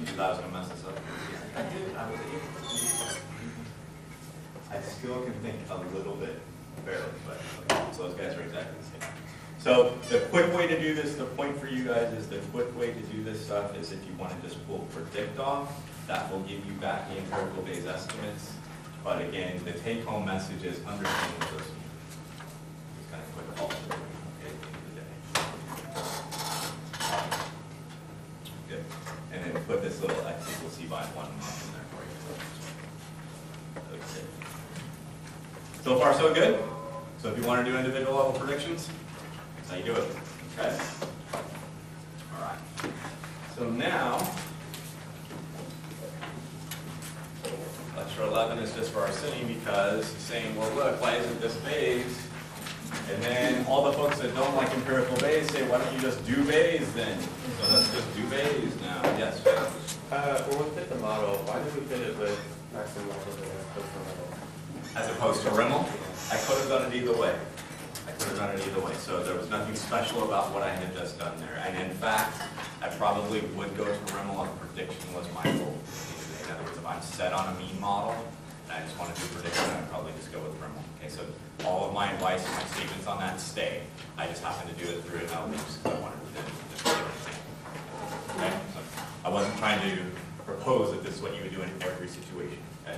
you thought I was gonna mess this up? Yeah, I did, I was able to. I still can think a little bit, barely, but, okay, so those guys are exactly the same. So the quick way to do this, the point for you guys is the quick way to do this stuff is if you want to just pull predict off, that will give you back the empirical Bayes estimates. But again, the take home message is understand what those mean. It's kind of quick all okay, at the end of the day. Good. And then put this little x equals c by one in there for you. Okay. So far so good? So if you want to do individual level predictions, that's how you do it. Okay? All right. So now, lecture eleven is just for Arsini because he's saying, well, look, why isn't this Bayes? And then all the folks that don't like empirical Bayes say, why don't you just do Bayes then? So let's just do Bayes now. Yes? Uh, when we fit the model, why did we fit it with maximum model model? As opposed to Rimmel, I could have done it either way. I could have done it either way. So there was nothing special about what I had just done there. And in fact, I probably would go to Rimmel if prediction was my goal. In other words, if I'm set on a mean model, and I just want to do prediction, I'd probably just go with Rimmel. Okay, so all of my advice and my statements on that stay. I just happen to do it through an L H because I wanted to just give an example. Okay, so I wasn't trying to propose that this is what you would do in every situation. Okay.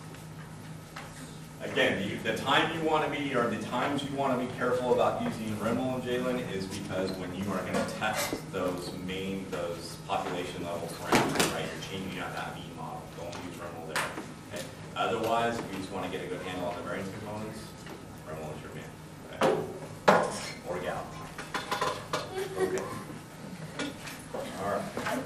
Again, the, the time you want to be, or the times you want to be careful about using Rimmel and Jalen is because when you are going to test those main, those population level parameters, right? You're changing out that mean model. Don't use Rimmel there. Okay. Otherwise, if you just want to get a good handle on the variance components, Rimmel is your man. Okay. Or gal. Okay. All right.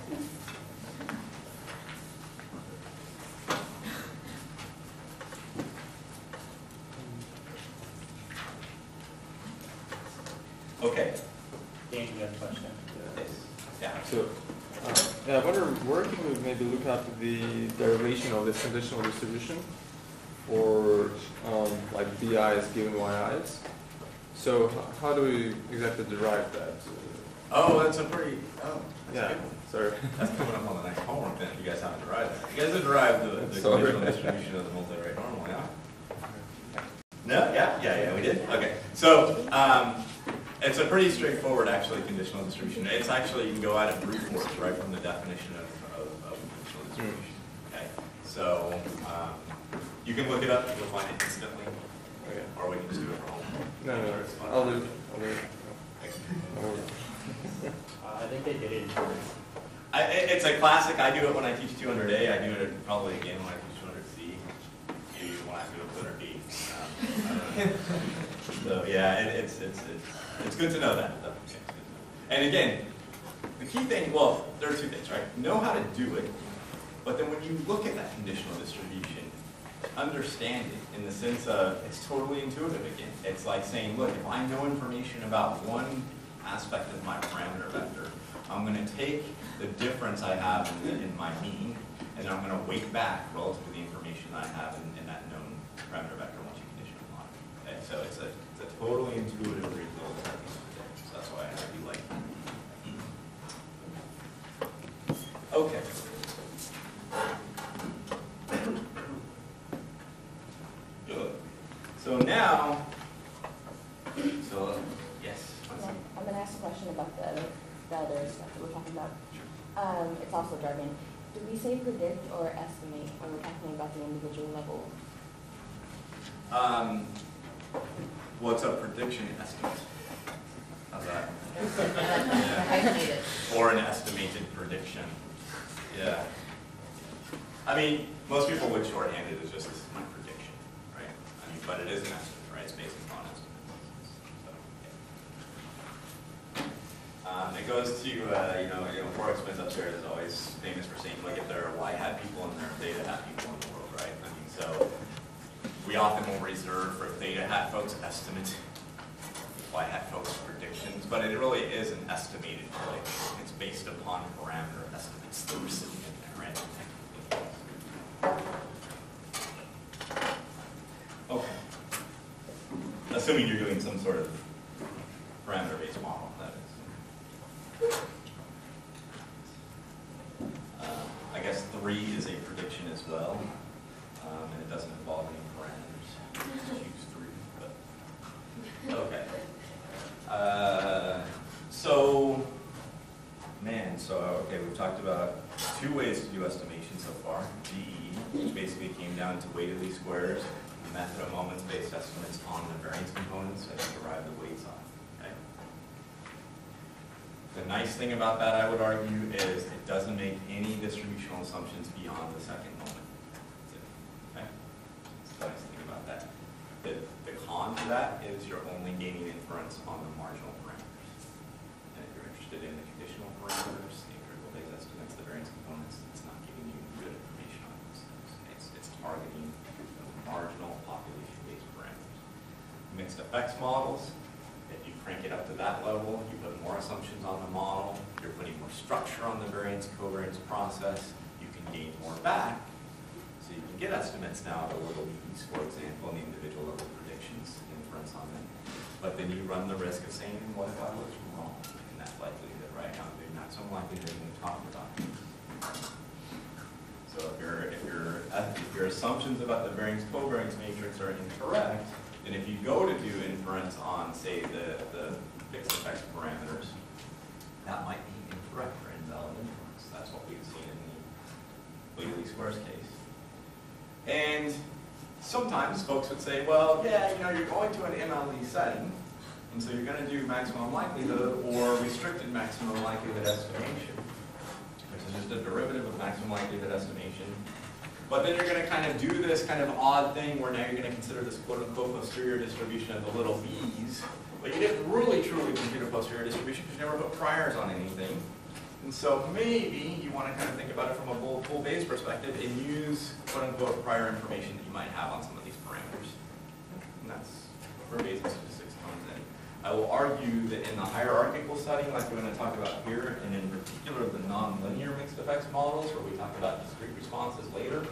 Okay. Dan, you have a question? Yeah. So, uh, yeah, I wonder, where can we maybe look up the derivation of this conditional distribution for um, like B Is given Y Is? So h- how do we exactly derive that? Oh, that's a pretty, oh, that's Yeah, a good one. sorry. That's coming up on the next homework then, if you guys haven't derived that. You guys have derived the, the Sorry. conditional distribution of the multi-rate normal, yeah? No, yeah, yeah, yeah, we did? Okay. So, um, it's a pretty straightforward, actually, conditional distribution. It's actually, you can go out and brute force right from the definition of, of, of conditional distribution. Okay. So, um, you can look it up, you'll find it instantly, Okay. or we can just do it for home. No, no, It's fun. I'll do it. I'll do it. I'll- Uh, I think they did it in first. I, it- it's a classic. I do it when I teach two hundred A. I do it probably again when I teach two hundred C. Maybe when I do two hundred B. Um, I don't know. So yeah, it, it's it's it's it's good to know that. Though. Yeah, it's good to know. And again, the key thing. Well, there are two things, right? Know how to do it, but then when you look at that conditional distribution, understand it in the sense of it's totally intuitive. Again, it's like saying, look, if I know information about one aspect of my parameter vector, I'm going to take the difference I have in, the, in my mean, and I'm going to weight back relative to the information I have in, in that known parameter vector once you condition upon it. Okay, so it's a, it's a totally intuitive result. So that's why I do like it. Okay. Good. So now, so uh, yes. Yeah, I'm gonna ask a question about the, the other stuff that we're talking about. Um, it's also jargon. Do we say predict or estimate when we're talking about the individual level? Um, what's a prediction estimate? How's that? Hyphenated. Or an estimated prediction. Yeah. I mean, most people would shorthand it as just this is my prediction, right? I mean, but it is an estimate, right? It's based upon estimates. So, yeah. Um, it goes to, uh, you know, you know, Forex Smith upstairs is always famous for saying, look, if there are Y hat people and there are theta hat people in the world, right? I mean, so we often will reserve for theta hat folks estimates, Y hat folks predictions, but it really is an estimated prediction. It's based upon parameter estimates that we're sitting in there, right? Okay. Assuming you're doing some sort of parameter-based model, that is. Um, as well, um, and it doesn't involve any parameters. Just use three, but, okay. Uh, so, man, so, okay, we've talked about two ways to do estimation so far. G E, which basically came down to weighted least squares, method of moments-based estimates on the variance components and derive the weights on. Okay. The nice thing about that, I would argue, is it doesn't make any distributional assumptions beyond the second moment. That's it. Okay. That's the nice thing about that. The, the con to that is you're only gaining inference on the marginal parameters. And if you're interested in the conditional parameters, the critical base estimates, the variance components, it's not giving you good information on those things. It's, it's targeting the marginal population-based parameters. Mixed effects models, if you crank it up to that level, you put more assumptions on the model, you're putting more structure on the variance covariance process, you can gain more back. So you can get estimates now of the little e's, for example, and the individual level predictions, inference on them. But then you run the risk of saying, what if I was wrong in that likelihood, right? Now, maybe not some likelihood we're talking about. So if your if your if your assumptions about the variance covariance matrix are incorrect, then if you go to do inference on, say, the, the fixed effects parameters, that might be incorrect or invalid inference. That's what we've seen in the weighted least squares case. And sometimes folks would say, well, yeah, you know, you're going to an M L E setting, and so you're going to do maximum likelihood or restricted maximum likelihood estimation, which is just a derivative of maximum likelihood estimation. But then you're going to kind of do this kind of odd thing where now you're going to consider this quote-unquote posterior distribution of the little b's, but you didn't really truly compute a posterior distribution because you never put priors on anything. And so maybe you want to kind of think about it from a full, full Bayes perspective and use quote-unquote prior information that you might have on some of these parameters. And that's where Bayes statistics comes in. I will argue that in the hierarchical setting, like we're going to talk about here, and in particular the nonlinear mixed effects models, where we talk about discrete responses later,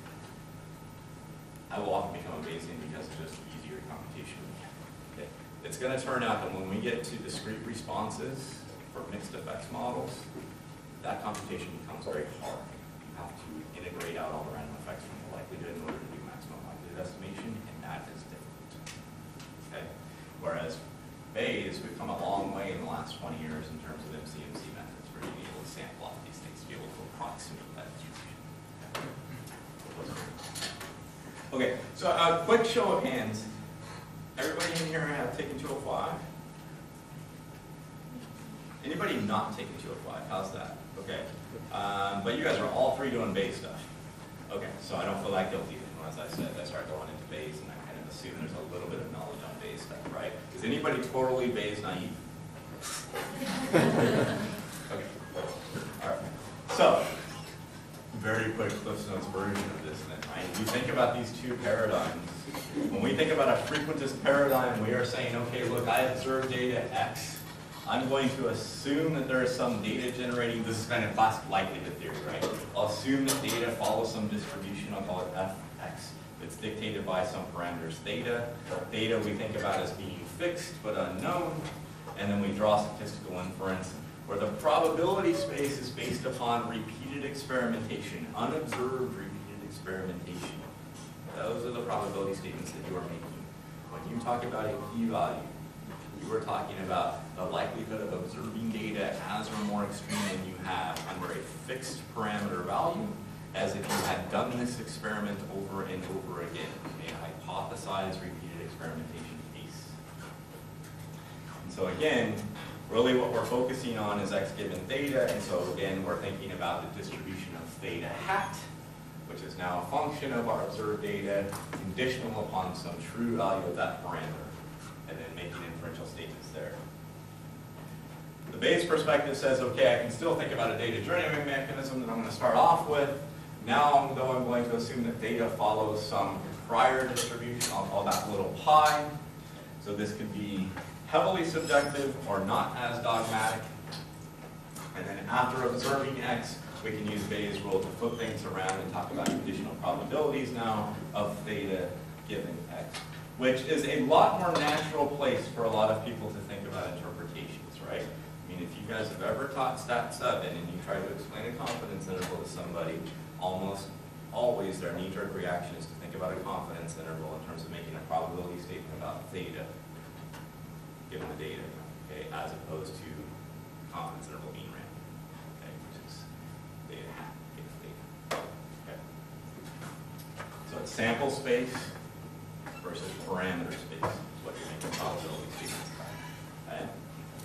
I will often become a Bayesian because it's just easier computation. Okay. It's going to turn out that when we get to discrete responses for mixed effects models, that computation becomes very hard. You have to integrate out all the random effects from the likelihood in order to do maximum likelihood estimation, and that is difficult. Okay? Whereas Bayes, we've come a long way in the last twenty years in terms of M C M C methods for being able to sample off these things to be able to approximate that distribution. Okay, so a quick show of hands. Everybody in here have taken two oh five? Anybody not taking two oh five? How's that? Okay. Um, but you guys are all three doing Bayes stuff. Okay, so I don't feel that guilty then. As I said, I start going into Bayes and I kind of assume there's a little bit of knowledge on Bayes stuff, right? Is anybody totally Bayes naive? Okay. All right. So, very quick Cliff Notes version of this then, right? You think about these two paradigms. When we think about a frequentist paradigm, we are saying, okay, look, I observe data X. I'm going to assume that there is some data generating, this is kind of classic likelihood theory, right? I'll assume that data follows some distribution, I'll call it F X. It's dictated by some parameters theta. Theta we think about as being fixed but unknown, and then we draw statistical inference where the probability space is based upon repeated experimentation, unobserved repeated experimentation. Those are the probability statements that you are making. When you talk about a p-value, you are talking about the likelihood of observing data as or more extreme than you have under a fixed parameter value, as if you had done this experiment over and over again, a hypothesized repeated experimentation case. And so again, really what we're focusing on is X given theta, and so again, we're thinking about the distribution of theta hat, which is now a function of our observed data, conditional upon some true value of that parameter, and then making inferential statements there. The Bayes perspective says, okay, I can still think about a data generating mechanism that I'm going to start off with. Now, though, I'm going to assume that data follows some prior distribution. I'll call that little pi. So this could be heavily subjective or not as dogmatic. And then after observing X, we can use Bayes' rule to flip things around and talk about conditional probabilities now of theta given X, which is a lot more natural place for a lot of people to think about interpretations, right? I mean, if you guys have ever taught stat seven and you try to explain a confidence interval to somebody, almost always their knee-jerk reaction is to think about a confidence interval in terms of making a probability statement about theta, given the data, okay, as opposed to confidence interval mean random, okay, which is theta hat given theta. Okay. So it's sample space versus parameter space is what you're making probability statements about. Okay.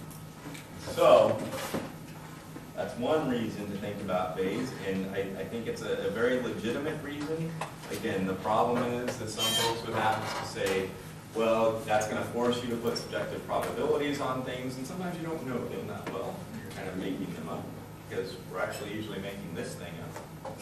So that's one reason to think about Bayes, and I, I think it's a, a very legitimate reason. Again, the problem is that some folks would have is to say, well, that's going to force you to put subjective probabilities on things, and sometimes you don't know them that well. You're kind of making them up, because we're actually usually making this thing up.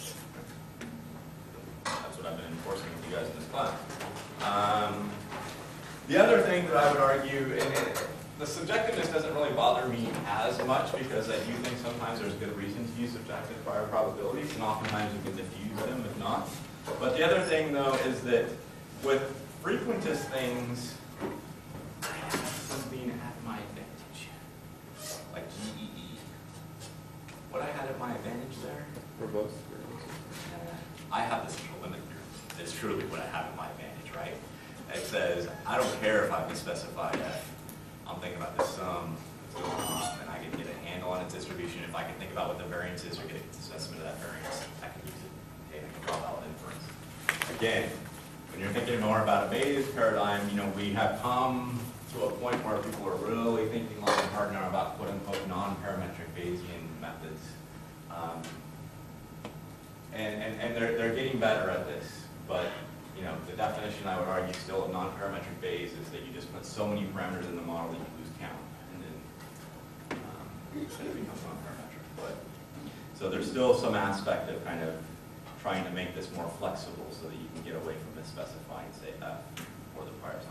That's what I've been enforcing with you guys in this class. Um, the other thing that I would argue, and it, the subjectiveness doesn't really bother me as much because I do think sometimes there's good reason to use subjective prior probabilities, and oftentimes you can diffuse them if not. But the other thing, though, is that with frequentist things, I have something at my advantage, like G E E. What I had at my advantage there? Verbose. Uh, I have the central limit here. It's truly what I have at my advantage, right? It says, I don't care if I have to specify F. I'm thinking about this sum, and I can get a handle on its distribution. If I can think about what the variance is or get an assessment of that variance, I can use it. Okay, I can draw out inference. Again, when you're thinking more about a Bayes paradigm, you know, we have come to a point where people are really thinking long and hard now about quote-unquote non-parametric Bayesian methods. Um, and and, and they're, they're getting better at this, but you know, the definition I would argue still of non-parametric Bayes is that you just put so many parameters in the model that you lose count, and then, um, then it becomes non-parametric. But so there's still some aspect of kind of trying to make this more flexible so that you can get away from misspecifying, say, F or the prior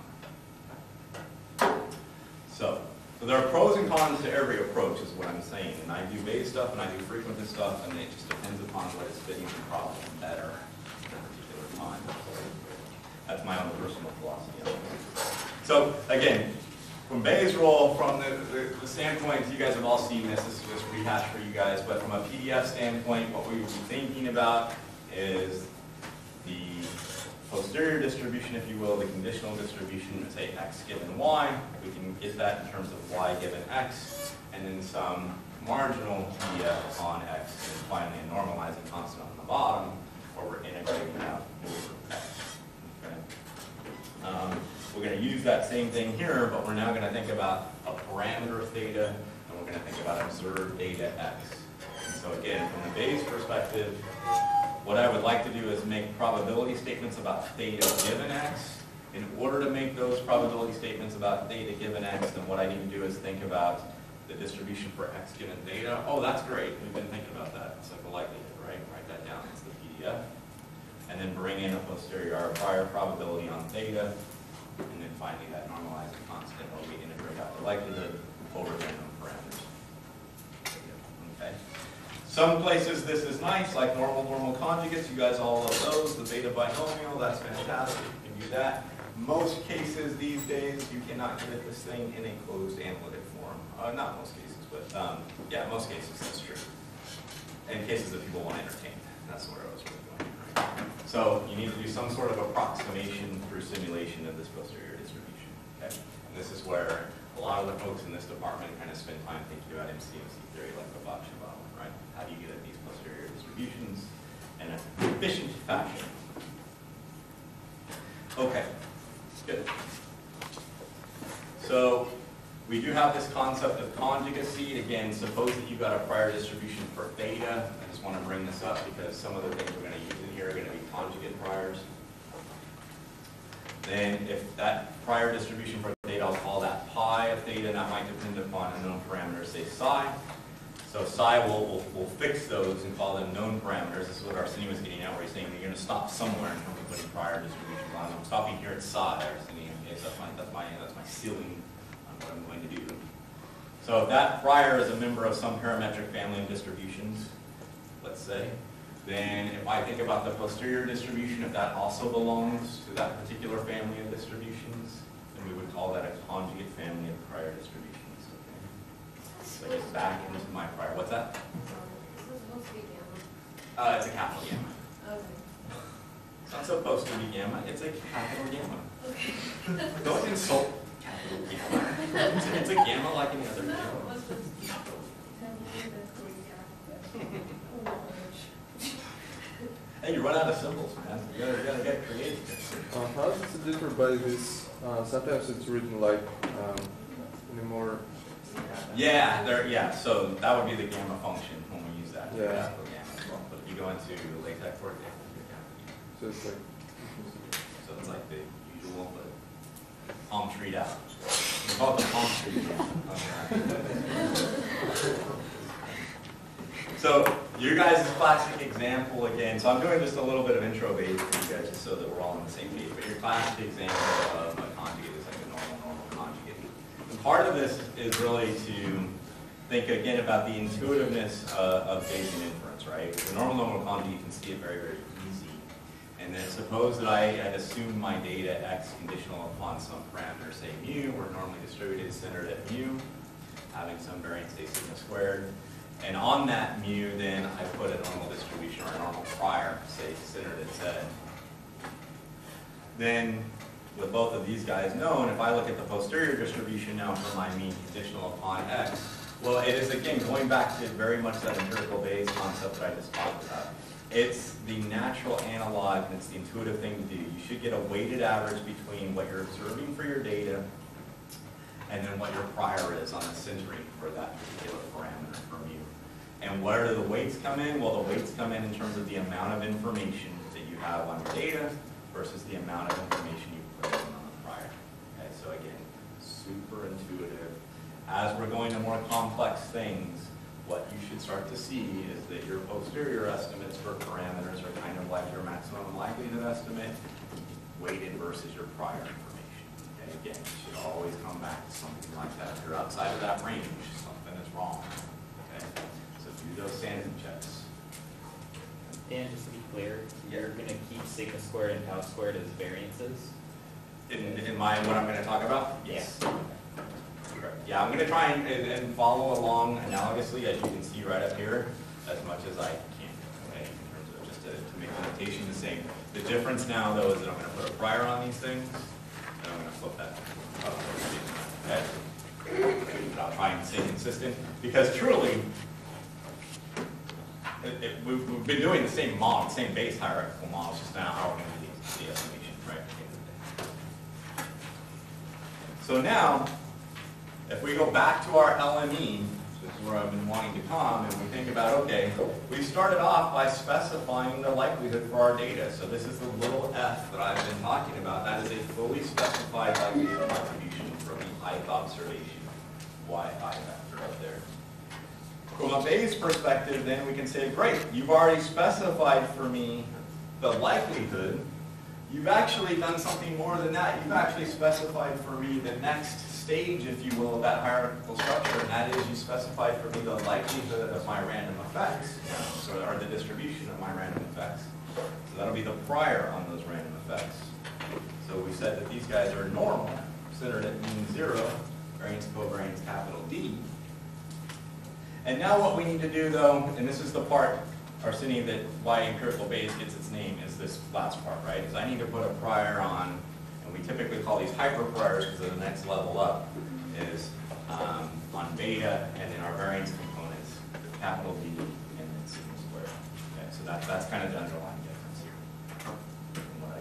sum. So, so there are pros and cons to every approach is what I'm saying, and I do Bayes stuff and I do frequentist stuff, and it just depends upon what is fitting the problem better at a particular time. That's my own personal philosophy on it. So again, from Bayes' rule, from the, the, the standpoint, you guys have all seen this, this is just rehash for you guys, but from a P D F standpoint, what we would be thinking about is the posterior distribution, if you will, the conditional distribution, say x given y. We can get that in terms of y given x, and then some marginal P D F on x, and finally a normalizing constant on the bottom, where we're integrating out over x. Um, we're going to use that same thing here, but we're now going to think about a parameter theta, and we're going to think about observed data x. And so again, from the Bayes perspective, what I would like to do is make probability statements about theta given x. In order to make those probability statements about theta given x, then what I need to do is think about the distribution for x given theta. Oh, that's great. We've been thinking about that. It's like a likelihood, right? Write that down. It's the P D F. And then bring in a posterior or prior probability on theta, and then finally that normalizing constant where we integrate out the likelihood over random parameters. Okay. Some places this is nice, like normal normal conjugates. You guys all love those. The beta binomial, that's fantastic. You can do that. Most cases these days, you cannot get this thing in a closed analytic form. Uh, not most cases, but um, yeah, most cases that's true. In cases that people want to entertain, that's where I was really going. So you need to do some sort of approximation through simulation of this posterior distribution. Okay? And this is where a lot of the folks in this department kind of spend time thinking about M C M C theory like Babak Shabbat, right? How do you get at these posterior distributions in an efficient fashion? Okay, good. So we do have this concept of conjugacy. Again, suppose that you've got a prior distribution for theta. I just want to bring this up because some of the things we're going to use in here are going to be conjugate priors. Then if that prior distribution for theta, I'll call that pi of theta, and that might depend upon a known parameter, say psi. So psi, we'll, we'll, we'll fix those and call them known parameters. This is what Arseny was getting at, where he's saying you're going to stop somewhere in terms of putting prior distributions on. I'm stopping here at psi, Arseny. Okay, so that's my, that's my, that's my ceiling on what I'm going to do. So if that prior is a member of some parametric family of distributions, let's say, then if I think about the posterior distribution, if that also belongs to that particular family of distributions, then we would call that a conjugate family of prior distributions. So I get back into my prior. What's that? This is supposed to be gamma. Uh, it's a capital gamma. Okay. It's not supposed to be gamma, it's a capital gamma. Okay. Don't insult capital gamma. It's a, it's a gamma like any other No, gamma. it was just. Hey, you run out of symbols, man. You gotta, you gotta get creative. Uh, how does it differ by this? Uh, sometimes it's written like um, in a more. Yeah, there, yeah, so that would be the gamma function when we use that. for Yeah. capital gamma as well. But if you go into LaTeX or gamma, So it's like. so it's like the usual, but palm treed out. We call it the palm tree. So your guys' classic example again, so I'm doing just a little bit of intro base for you guys just so that we're all on the same page, but your classic example of a conjugate is like a normal, normal conjugate. And part of this is really to think again about the intuitiveness uh, of Bayesian inference, right? With a normal, normal conjugate, you can see it very, very easy. And then suppose that I had assumed my data x conditional upon some parameter, say mu, or normally distributed centered at mu, having some variance, say sigma squared. And on that mu, then I put a normal distribution or a normal prior, say centered at z. Then, with both of these guys known, if I look at the posterior distribution now for my mean conditional upon x, well, it is again going back to very much that empirical Bayes concept that I just talked about. It's the natural analog, and it's the intuitive thing to do. You should get a weighted average between what you're observing for your data and then what your prior is on the centering for that particular parameter for mu. And where do the weights come in? Well, the weights come in in terms of the amount of information that you have on your data versus the amount of information you put in on the prior. Okay, so again, super intuitive. As we're going to more complex things, what you should start to see is that your posterior estimates for parameters are kind of like your maximum likelihood estimate weighted versus your prior information. Okay, again, you should always come back to something like that. If you're outside of that range, something is wrong. Okay, so do those sanity checks. Dan, just to be clear, you're gonna keep sigma squared and tau squared as variances? In, in my, what I'm going to talk about? Yes. Correct. Yeah, I'm going to try and, and, and follow along analogously, as you can see right up here, as much as I can, okay, in terms of just to, to make the notation the same. The difference now, though, is that I'm going to put a prior on these things, and I'm going to flip that. Okay? But I'll try and stay consistent, because truly, it, it, we've, we've been doing the same model, same base hierarchical model, it's just now how we're going to do the, the estimation, right? So now, if we go back to our L M E, this is where I've been wanting to come, and we think about, okay, we started off by specifying the likelihood for our data. So this is the little f that I've been talking about. That is a fully specified likelihood contribution from the ith observation, yi vector up there. From a Bayes perspective, then we can say, great, you've already specified for me the likelihood. You've actually done something more than that. You've actually specified for me the next stage, if you will, of that hierarchical structure, and that is you specified for me the likelihood of my random effects, so, or the distribution of my random effects. So that'll be the prior on those random effects. So we said that these guys are normal, centered at mean zero, variance covariance capital D. And now what we need to do, though, and this is the part, Arseny, that why empirical Bayes gets its name is this last part, right? Is I need to put a prior on, and we typically call these hyperpriors because the next level up is um, on beta, and then our variance components, capital D, and then sigma squared. Okay, so that, that's kind of the underlying difference here in what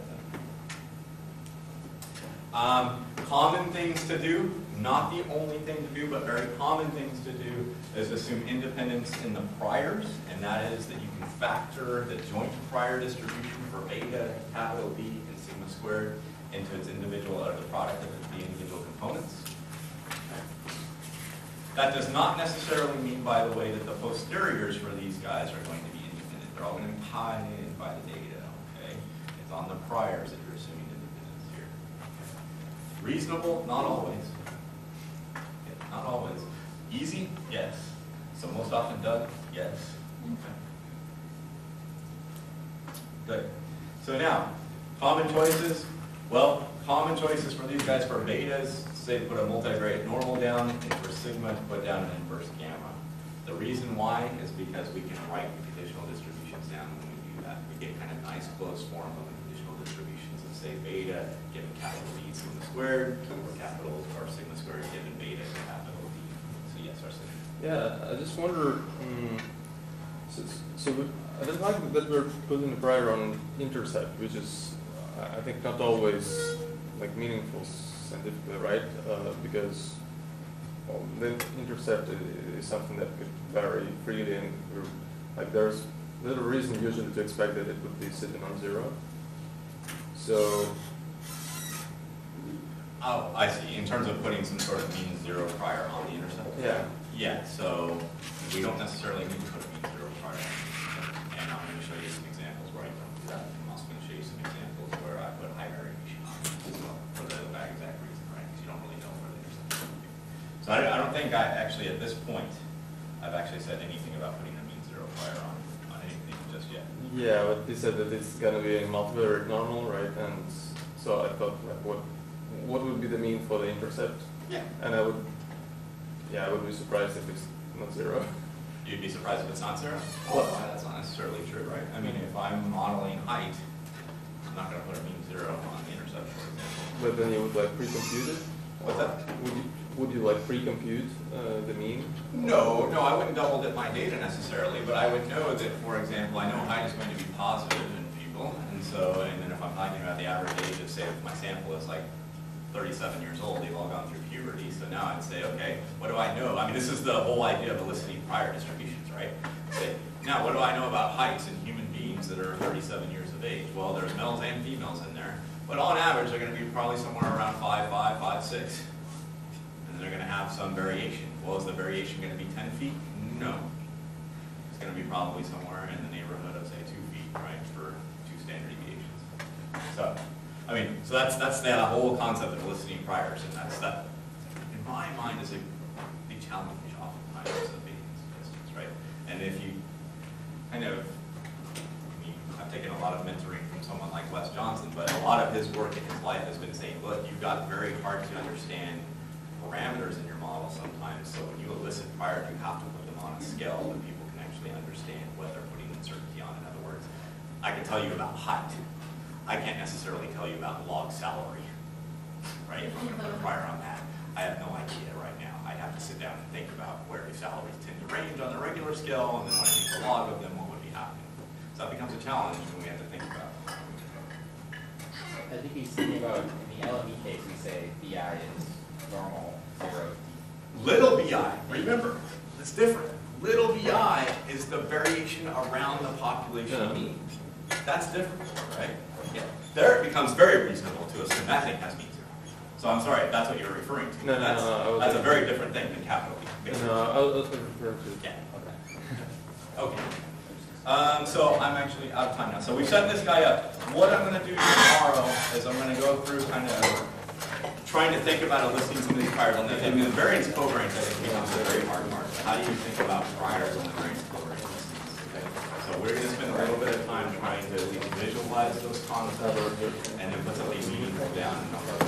I've done. Um, common things to do, not the only thing to do, but very common things to do is assume independence in the priors, and that is that you can factor the joint prior distribution for beta, capital D, and sigma squared into its individual, or the product of the individual components. Okay. That does not necessarily mean, by the way, that the posteriors for these guys are going to be independent. They're all going to be tied in by the data, okay? It's on the priors that you're assuming independence here. Okay. Reasonable? Not always. Okay. Not always. Easy? Yes. So most often done? Yes. Okay. Good. So now, common choices. Well, common choices for these guys for betas, say to put a multivariate normal down, and for sigma to put down an inverse gamma. The reason why is because we can write the conditional distributions down when we do that. We get kind of nice closed form of the conditional distributions of say beta given capital D sigma squared, or capital or sigma squared given beta capital D. So yes, our sigma. Yeah, I just wonder, um, so, so we, I don't like that we're putting the prior on intercept, which is, I I think, not always like meaningful scientifically, right? Uh, because well, the intercept is, is something that could vary freely, and we're, like there's little reason usually to expect that it would be sitting on zero. So, Oh, I see. In terms of putting some sort of mean zero prior on the intercept? yeah. Yeah, so we don't necessarily need to put a mean zero prior. And I'm going to show you some examples where I don't do that. I'm also going to show you some examples where I put high variation on it as well, for the that exact reason, right? Because you don't really know where the intercept is. So I, I don't think I actually, at this point, I've actually said anything about putting a mean zero prior on, on anything just yet. Yeah, but they said that it's gonna be a multivariate normal, right? And so I thought, like, what what would be the mean for the intercept? Yeah. And I would, yeah, I would be surprised if it's not zero. You'd be surprised if it's not zero? Well- Well, that's not necessarily true, right? I mean, if I'm modeling height, I'm not going to put a mean zero on the intercept, for example. But then you would like pre-compute it? What's that? Would you, would you like pre-compute uh, the mean? No, no, I wouldn't double dip my data necessarily, but I would know that, for example, I know height is going to be positive in people, and so, and then if I'm talking about the average age of, say, if my sample is like thirty-seven years old, they've all gone through puberty, so now I'd say, okay, what do I know? I mean, this is the whole idea of eliciting prior distributions, right? Say, now, what do I know about heights in human beings that are thirty-seven years of age? Well, there's males and females in there, but on average, they're going to be probably somewhere around five, five, five, six. And they're going to have some variation. Well, is the variation going to be ten feet? No. It's going to be probably somewhere in the neighborhood of, say, two feet, right, for two standard deviations. So, I mean, so that's that's the whole concept of eliciting priors, and that's that, in my mind, is a big challenge oftentimes of making statistics, right? And if you kind of, I mean, I've taken a lot of mentoring from someone like Wes Johnson, but a lot of his work in his life has been saying, look, you've got very hard to understand parameters in your model sometimes, so when you elicit prior, you have to put them on a scale that people can actually understand what they're putting uncertainty on. In other words, I can tell you about height. I can't necessarily tell you about log salary, right? If I'm going to put a prior on that, I have no idea right now. I'd have to sit down and think about where do salaries tend to range on the regular scale, and then when I take the log of them, what would be happening? So that becomes a challenge when we have to think about. I think he's thinking about, in the L M E case, we say B I is normal, zero. Little B I, remember, it's different. Little B I is the variation around the population Yeah. mean. That's different, right? Yeah. There it becomes very reasonable to assume that thing has mean zero. So I'm sorry if that's what you're referring to. No, no, that's, no, I was- that's a very different thing than capital B. No, I was referring to. Yeah, okay. Okay. Um, so I'm actually out of time now. So we've set this guy up. What I'm going to do tomorrow is I'm going to go through kind of trying to think about eliciting some of these priors on the, I mean, the variance covariance, I think, becomes a very hard part. How do you think about priors on the variance covariance? Okay. So we're going to spend a little bit of time trying to at least visualize those concepts and then put something meaningful down in numbers.